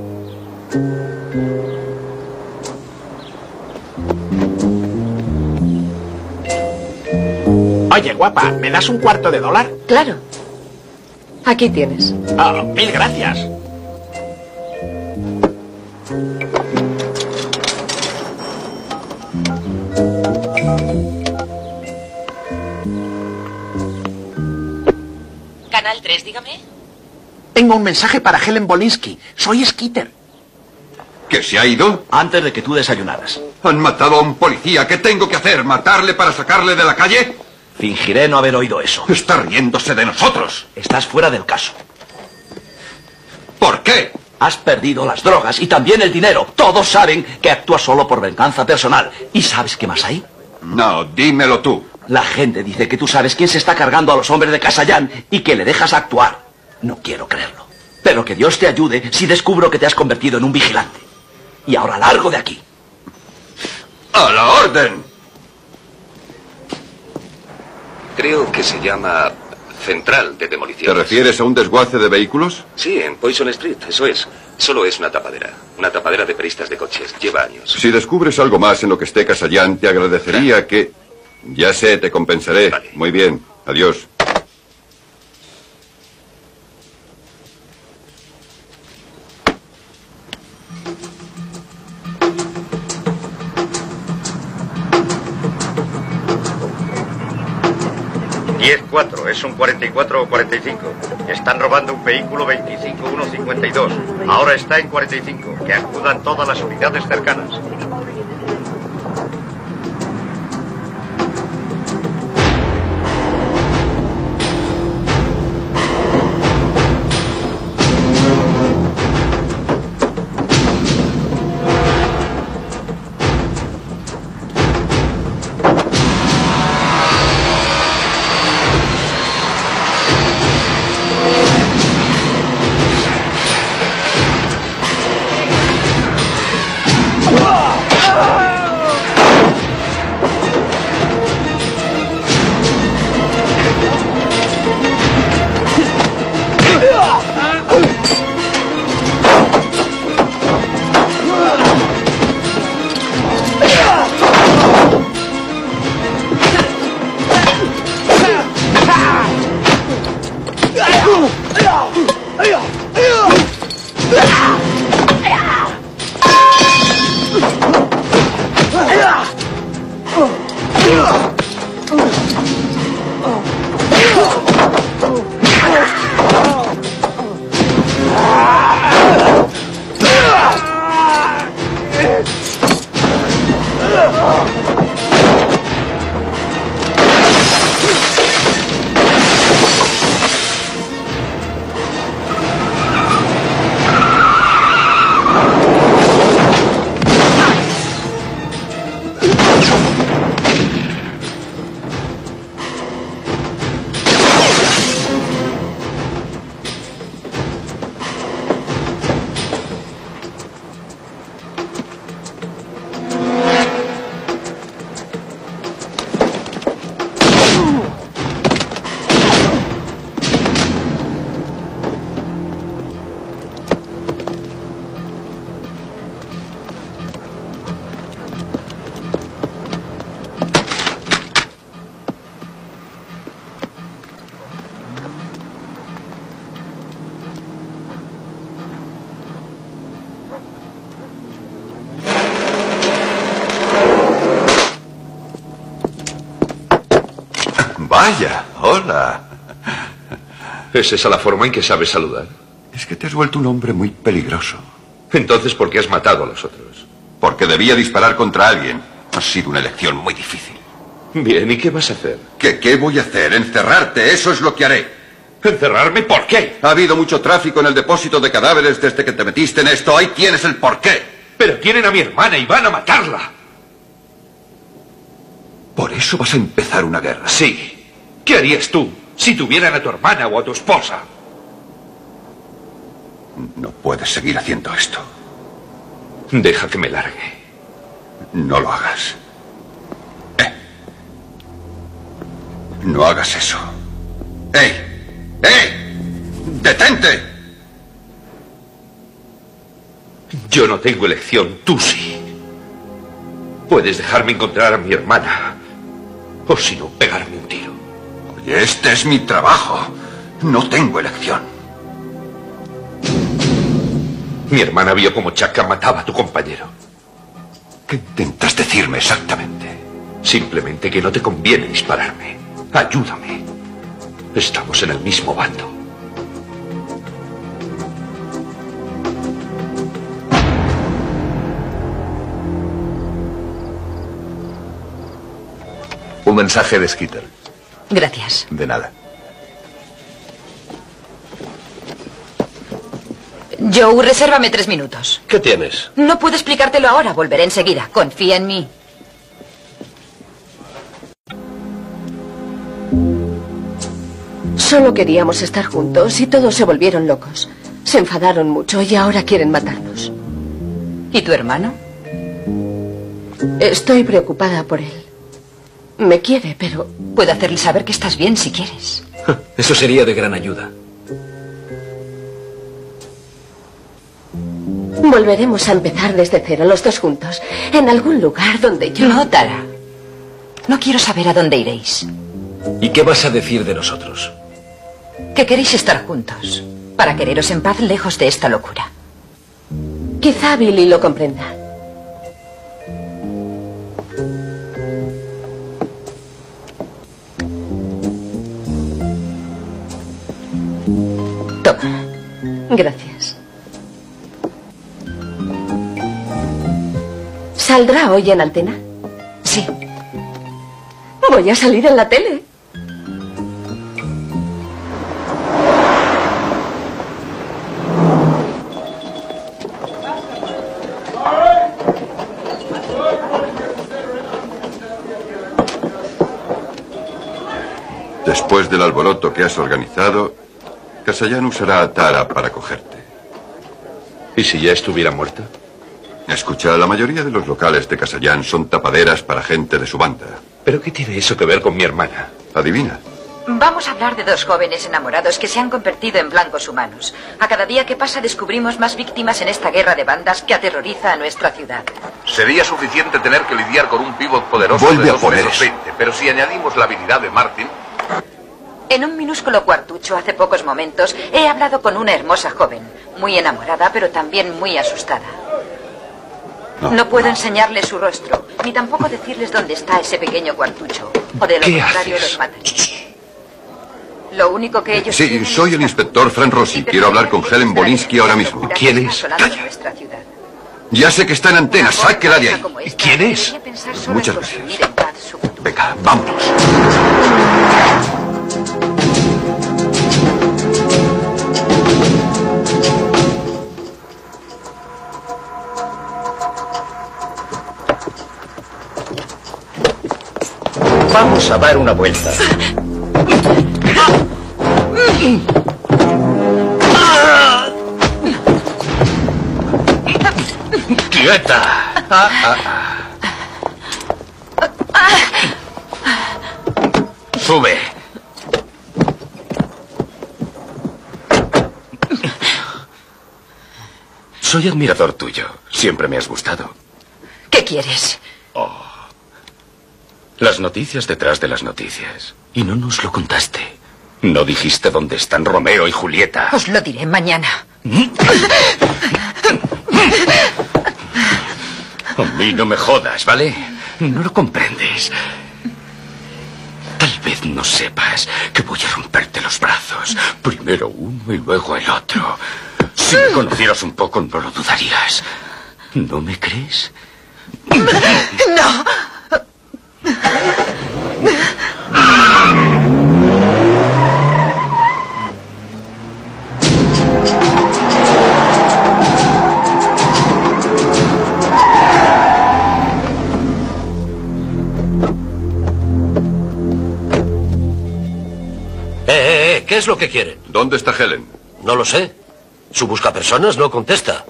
Oye, guapa, ¿me das un cuarto de dólar? Claro. Aquí tienes. Oh, mil gracias. Canal tres, dígame. Tengo un mensaje para Helen Bolinsky. Soy Skeeter. ¿Que se ha ido? Antes de que tú desayunaras. Han matado a un policía. ¿Qué tengo que hacer? ¿Matarle para sacarle de la calle? Fingiré no haber oído eso. Está riéndose de nosotros. Estás fuera del caso. ¿Por qué? Has perdido las drogas y también el dinero. Todos saben que actúas solo por venganza personal. ¿Y sabes qué más hay? No, dímelo tú. La gente dice que tú sabes quién se está cargando a los hombres de Kasayan y que le dejas actuar. No quiero creerlo. Pero que Dios te ayude si descubro que te has convertido en un vigilante. Y ahora largo de aquí. ¡A la orden! Creo que se llama Central de Demolición. ¿Te refieres a un desguace de vehículos? Sí, en Poison Street, eso es. Solo es una tapadera. Una tapadera de peristas de coches. Lleva años. Si descubres algo más en lo que esté Kasayan, te agradecería que... Ya sé, te compensaré. Vale. Muy bien. Adiós. diez cuatro, es un cuarenta y cuatro o cuarenta y cinco. Están robando un vehículo veinticinco uno cincuenta y dos. Ahora está en cuarenta y cinco. Que acudan todas las unidades cercanas. Vaya, hola. ¿Es esa la forma en que sabes saludar? Es que te has vuelto un hombre muy peligroso. Entonces, ¿por qué has matado a los otros? Porque debía disparar contra alguien. Ha sido una elección muy difícil. Bien, ¿y qué vas a hacer? ¿Qué, qué voy a hacer? Encerrarte, eso es lo que haré. ¿Encerrarme? ¿Por qué? Ha habido mucho tráfico en el depósito de cadáveres desde que te metiste en esto. Ahí tienes el porqué. Pero tienen a mi hermana y van a matarla. ¿Por eso vas a empezar una guerra? Sí. ¿Qué harías tú si tuvieran a tu hermana o a tu esposa? No puedes seguir haciendo esto. Deja que me largue. No lo hagas. Eh. No hagas eso. ¡Ey! ¡Ey! ¡Detente! Yo no tengo elección, tú sí. Puedes dejarme encontrar a mi hermana. O si no, pegarme un tiro. Oye, este es mi trabajo. No tengo elección. Mi hermana vio cómo Chaka mataba a tu compañero. ¿Qué intentas decirme exactamente? Simplemente que no te conviene dispararme. Ayúdame. Estamos en el mismo bando. Un mensaje de Skeeter. Gracias. De nada. Joe, resérvame tres minutos. ¿Qué tienes? No puedo explicártelo ahora. Volveré enseguida. Confía en mí. Solo queríamos estar juntos y todos se volvieron locos. Se enfadaron mucho y ahora quieren matarnos. ¿Y tu hermano? Estoy preocupada por él. Me quiere, pero... Puedo hacerle saber que estás bien si quieres. Eso sería de gran ayuda. Volveremos a empezar desde cero, los dos juntos. En algún lugar donde yo... No, Tara. No quiero saber a dónde iréis. ¿Y qué vas a decir de nosotros? Que queréis estar juntos. Para quereros en paz lejos de esta locura. Quizá Billy lo comprenda. Toma. Gracias. ¿Saldrá hoy en antena? Sí. Voy a salir en la tele. Después del alboroto que has organizado, Kasayan usará a Tara para cogerte. ¿Y si ya estuviera muerta? Escucha, la mayoría de los locales de Kasayan son tapaderas para gente de su banda. ¿Pero qué tiene eso que ver con mi hermana? Adivina. Vamos a hablar de dos jóvenes enamorados que se han convertido en blancos humanos. A cada día que pasa descubrimos más víctimas en esta guerra de bandas que aterroriza a nuestra ciudad. Sería suficiente tener que lidiar con un pívot poderoso Vuelve de a dos poner metros eso. veinte, pero si añadimos la habilidad de Martin... En un minúsculo cuartucho hace pocos momentos he hablado con una hermosa joven, muy enamorada pero también muy asustada. No, No puedo no. enseñarles su rostro, ni tampoco decirles dónde está ese pequeño cuartucho, o de lo ¿Qué contrario haces? los mataré. Lo único que ellos Sí, quieren soy es el la- inspector Fran Rossi. y Quiero hablar con permitirles Helen estar en Bolinsky esta ahora mismo. locura ¿Quién que está es? asolando Calla. nuestra ciudad. Ya sé que está en antena. Sáquela de ahí. Como esta, ¿Quién es? debería pensar solo Muchas en gracias. construir en paz su futuro. Venga, vámonos. Vamos a dar una vuelta. ¡Quieta! Ah, ah, ah. Sube. Soy admirador tuyo. Siempre me has gustado. ¿Qué quieres? Las noticias detrás de las noticias. Y no nos lo contaste. No dijiste dónde están Romeo y Julieta. Os lo diré mañana. A mí no me jodas, ¿vale? No lo comprendes. Tal vez no sepas que voy a romperte los brazos. Primero uno y luego el otro. Si me conocieras un poco, no lo dudarías. ¿No me crees? ¡No! Eh, eh, eh, ¿qué es lo que quieren? ¿Dónde está Helen? No lo sé. Su buscapersonas no contesta.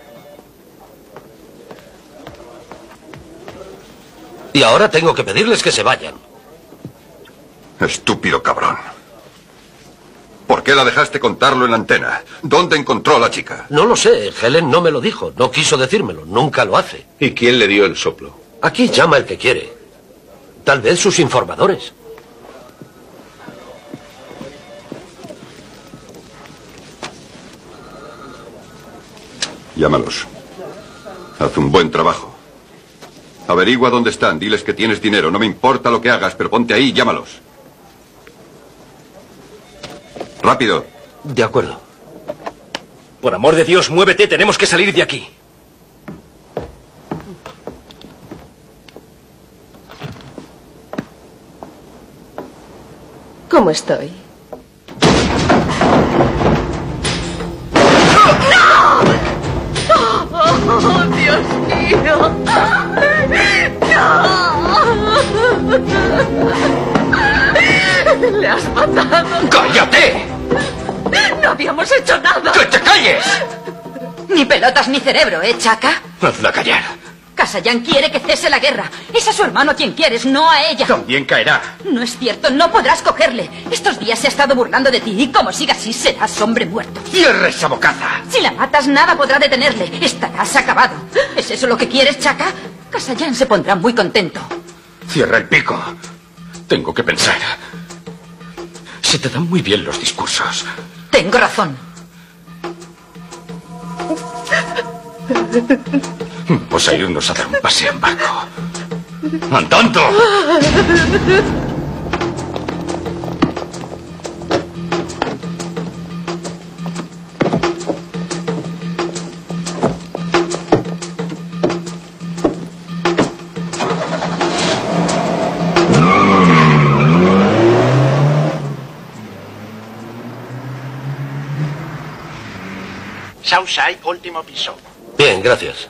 Y ahora tengo que pedirles que se vayan. Estúpido cabrón. ¿Por qué la dejaste contarlo en la antena? ¿Dónde encontró a la chica? No lo sé. Helen no me lo dijo. No quiso decírmelo. Nunca lo hace. ¿Y quién le dio el soplo? Aquí llama el que quiere. Tal vez sus informadores. Llámalos. Haz un buen trabajo. Averigua dónde están. Diles que tienes dinero. No me importa lo que hagas, pero ponte ahí y llámalos. Rápido. De acuerdo. Por amor de Dios, muévete. Tenemos que salir de aquí. ¿Cómo estoy? ¡Oh, Dios mío! ¡No! ¡Le has matado! ¡Cállate! ¡No habíamos hecho nada! ¡Que te calles! Ni pelotas ni cerebro, ¿eh, Chaka? Hazla callar. Kasayan quiere que cese la guerra. Es a su hermano a quien quieres, no a ella. También caerá. No es cierto, no podrás cogerle. Estos días se ha estado burlando de ti y como siga así serás hombre muerto. ¡Cierra esa bocaza! Si la matas, nada podrá detenerle. Estarás acabado. ¿Es eso lo que quieres, Chaka? Kasayan se pondrá muy contento. Cierra el pico. Tengo que pensar. Se te dan muy bien los discursos. Tengo razón. Pues a irnos a dar un paseo en barco. ¡Andando! Southside, último piso. Bien, gracias.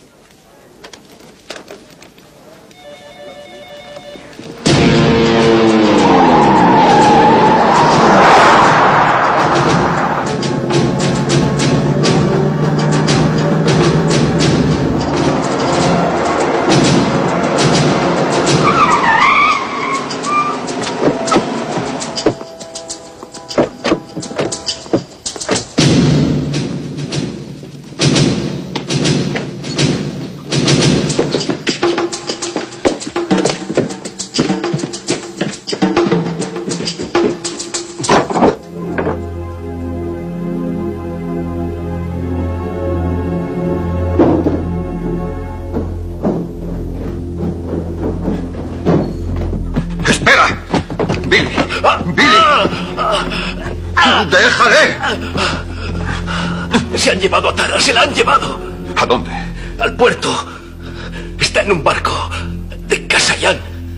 ¡Déjale! Se han llevado a Tara, se la han llevado. ¿A dónde? Al puerto. Está en un barco de Kasayan.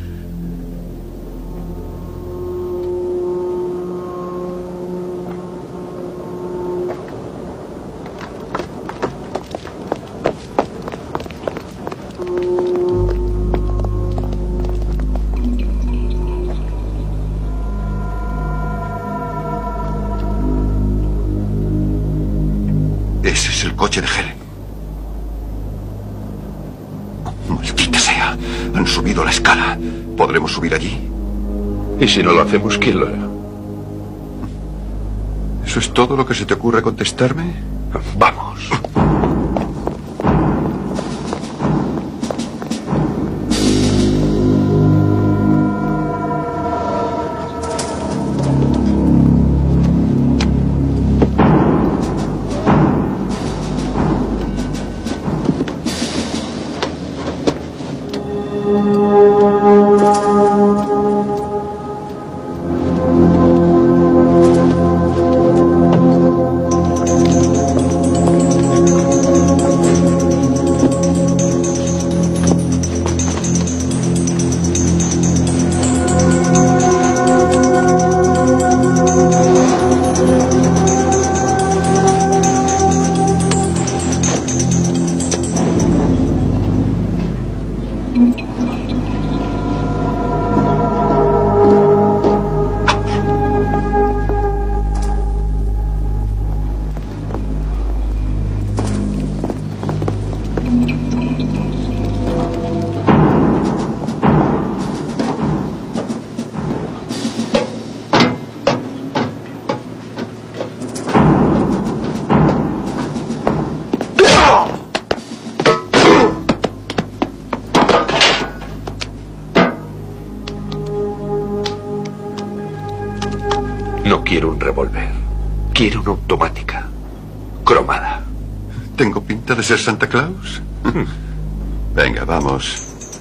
Ese es el coche de Helen. Maldita sea. Han subido la escala. ¿Podremos subir allí? ¿Y si no lo hacemos, quién lo hará? ¿Eso es todo lo que se te ocurre contestarme? Vamos. quiero un revólver. Quiero una automática. Cromada. ¿Tengo pinta de ser Santa Claus? Venga, vamos.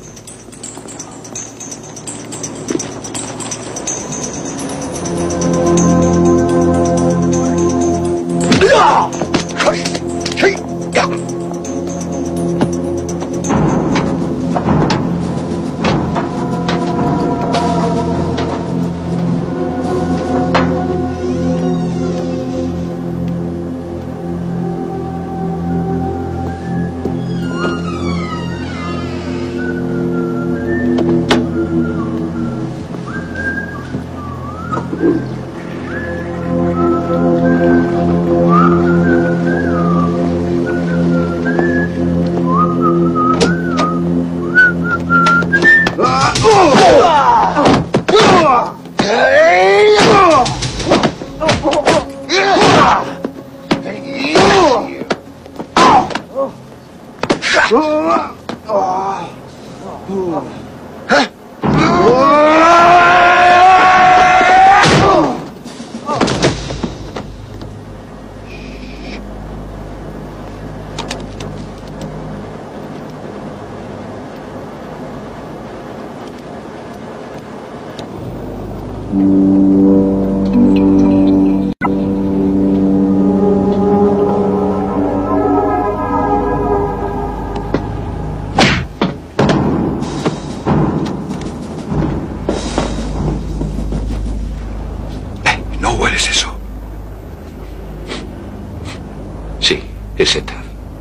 Es éter.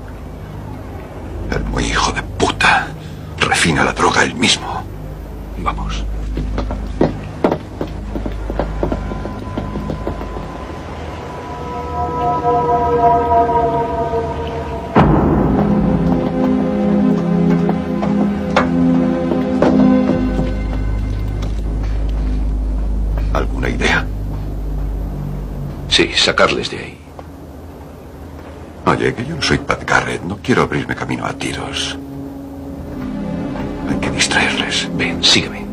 El muy hijo de puta. Refina la droga él mismo. Vamos. ¿Alguna idea? Sí, sacarles de ahí. Oye, que yo no soy Pat Garrett. No quiero abrirme camino a tiros. Hay que distraerles. Ven, sígueme.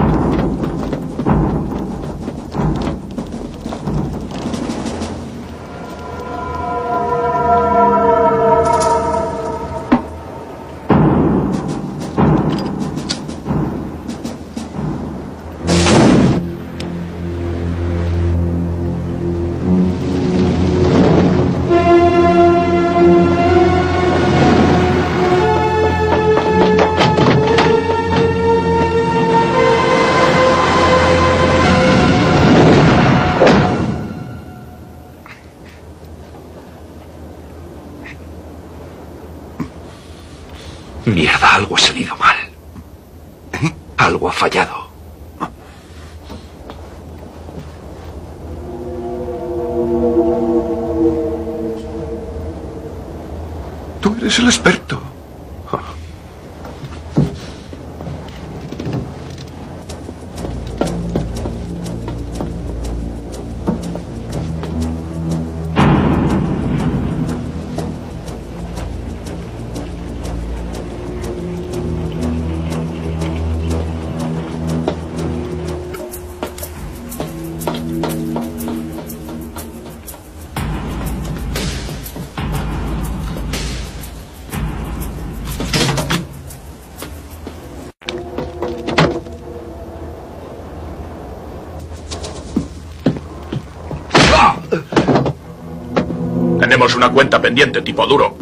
Mierda, algo ha salido mal. Algo ha fallado. Tú eres el experto. Tenemos una cuenta pendiente, tipo duro.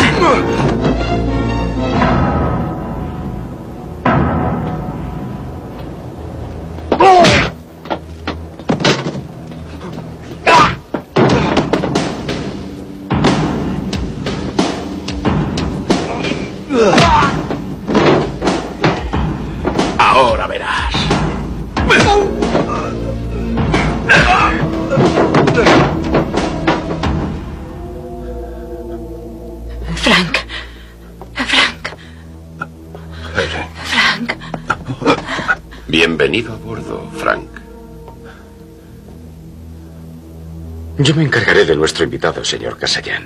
Ahora verás. Frank. Frank. Frank. Bienvenido a bordo, Frank. Yo me encargaré de nuestro invitado, señor Kassayan.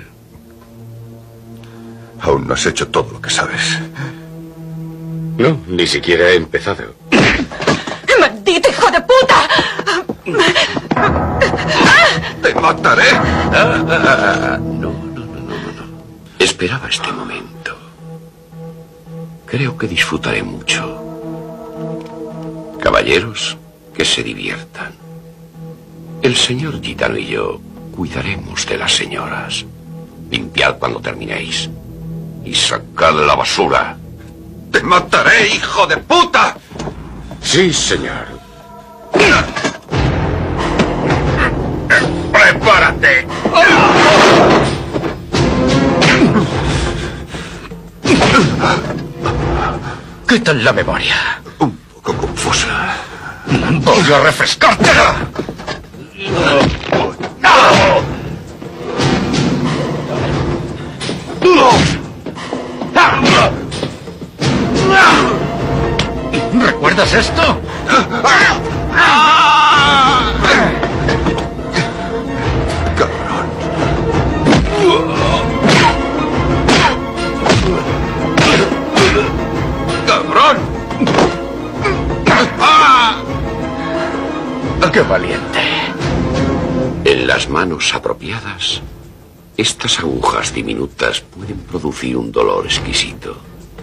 Aún no has hecho todo lo que sabes. No, ni siquiera he empezado. ¡Maldito hijo de puta! ¡Te mataré! Ah, ah, ah, no, no, no, no, no. Esperaba este momento. Creo que disfrutaré mucho. Caballeros, que se diviertan. El señor Gitano y yo cuidaremos de las señoras. Limpiad cuando terminéis. Y sacad la basura. ¡Te mataré, hijo de puta! Sí, señor. ¡Prepárate! ¿Qué tal la memoria? Un poco confusa. Voy a refrescártela. ¿Recuerdas esto? Cabrón. ¡Cabrón! ¡Qué valiente! En las manos apropiadas, estas agujas diminutas pueden producir un dolor exquisito.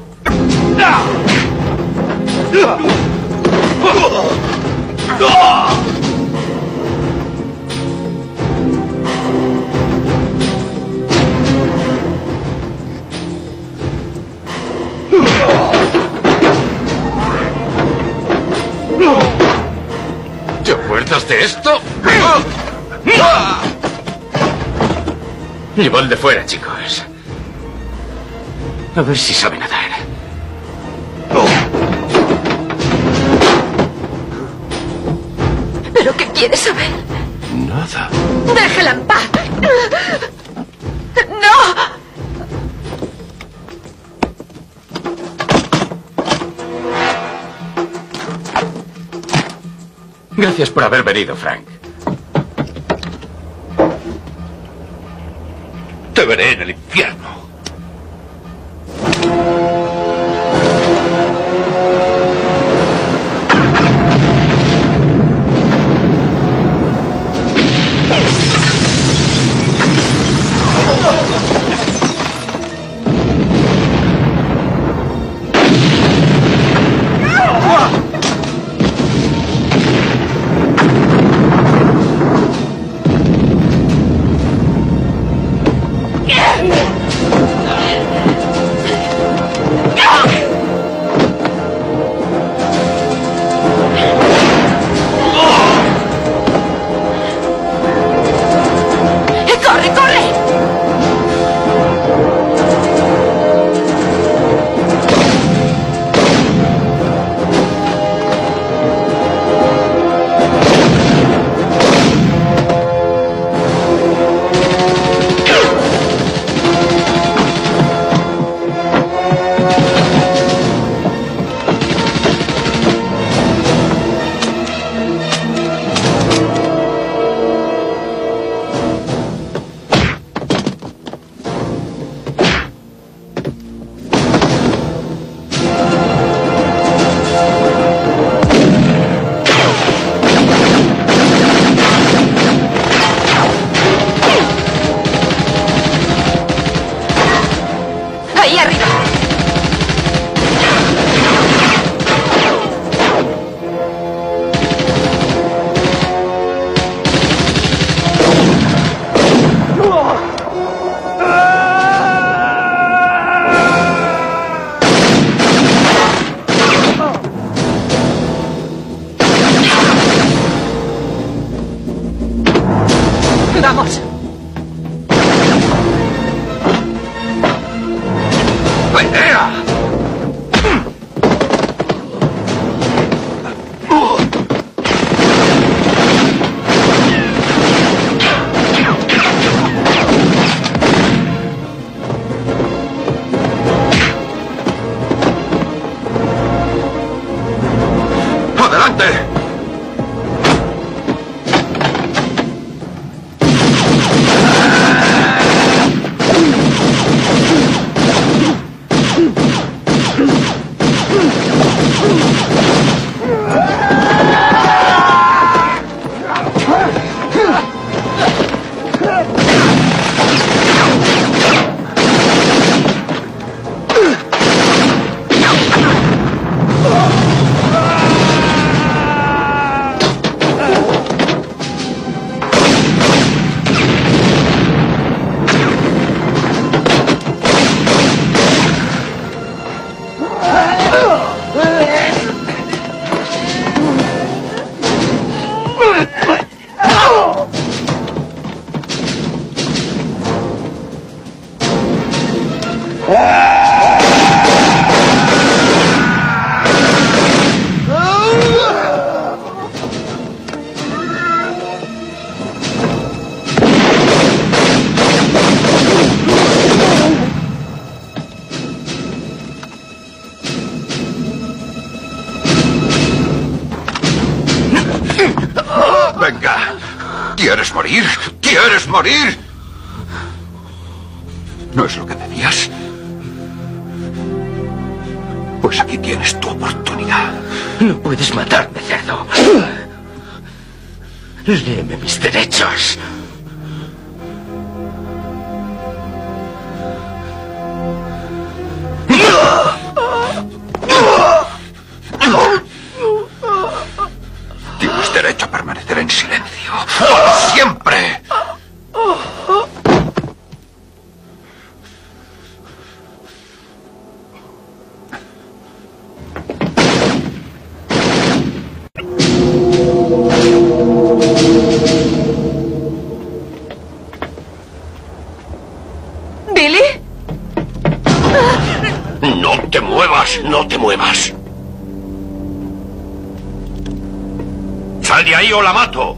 ¿Te acuerdas de esto? Llevadle fuera, chicos. A ver si sabe nadar. ¿Pero qué quieres saber? Nada. ¡Déjela en paz! ¡No! Gracias por haber venido, Frank. Te veré en el infierno. ¡Vamos! Venga. ¿Quieres morir? ¿Quieres morir? ¿No es lo que decías? Pues aquí tienes tu oportunidad. No puedes matarme, cerdo. Léeme mis derechos. Tienes derecho a permanecer en silencio. ¡Por siempre! ¿Billy? No te muevas, no te muevas. ¡Sal de ahí o la mato!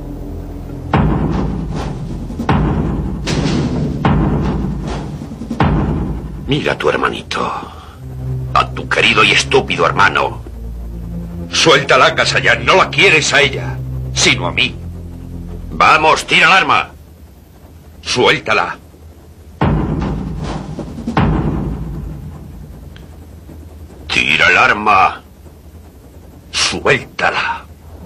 Mira a tu hermanito. A tu querido y estúpido hermano. Suéltala, Casayan. No la quieres a ella, sino a mí. Vamos, tira el arma. Suéltala. Tira el arma. Suéltala.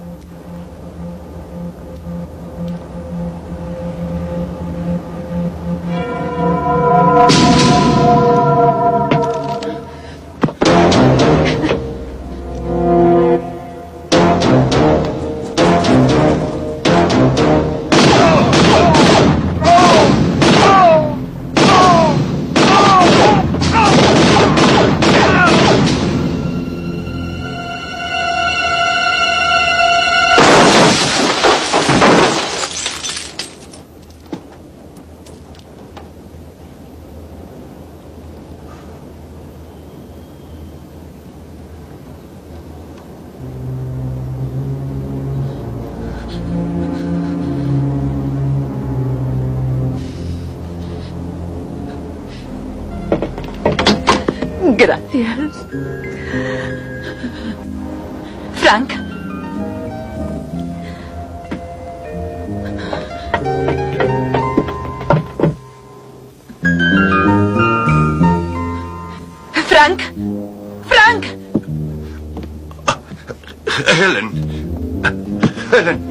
Gracias. Frank. Frank. Frank. Helen. Helen.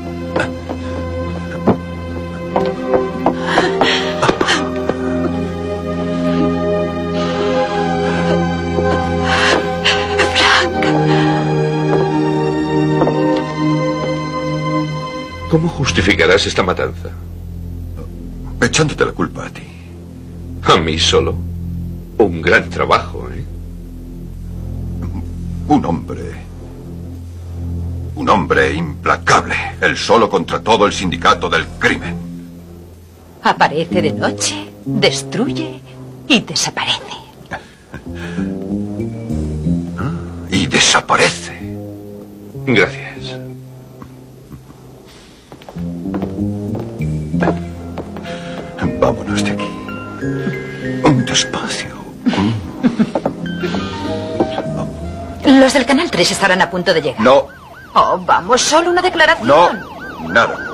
¿Cómo justificarás esta matanza? Echándote la culpa a ti. ¿A mí solo? Un gran trabajo, ¿eh? Un hombre... Un hombre implacable. Él solo contra todo el sindicato del crimen. Aparece de noche, destruye y desaparece. Y desaparece. Gracias. Vámonos de aquí. Un despacio. Los del Canal tres estarán a punto de llegar. No. Oh, vamos, solo una declaración. No, nada.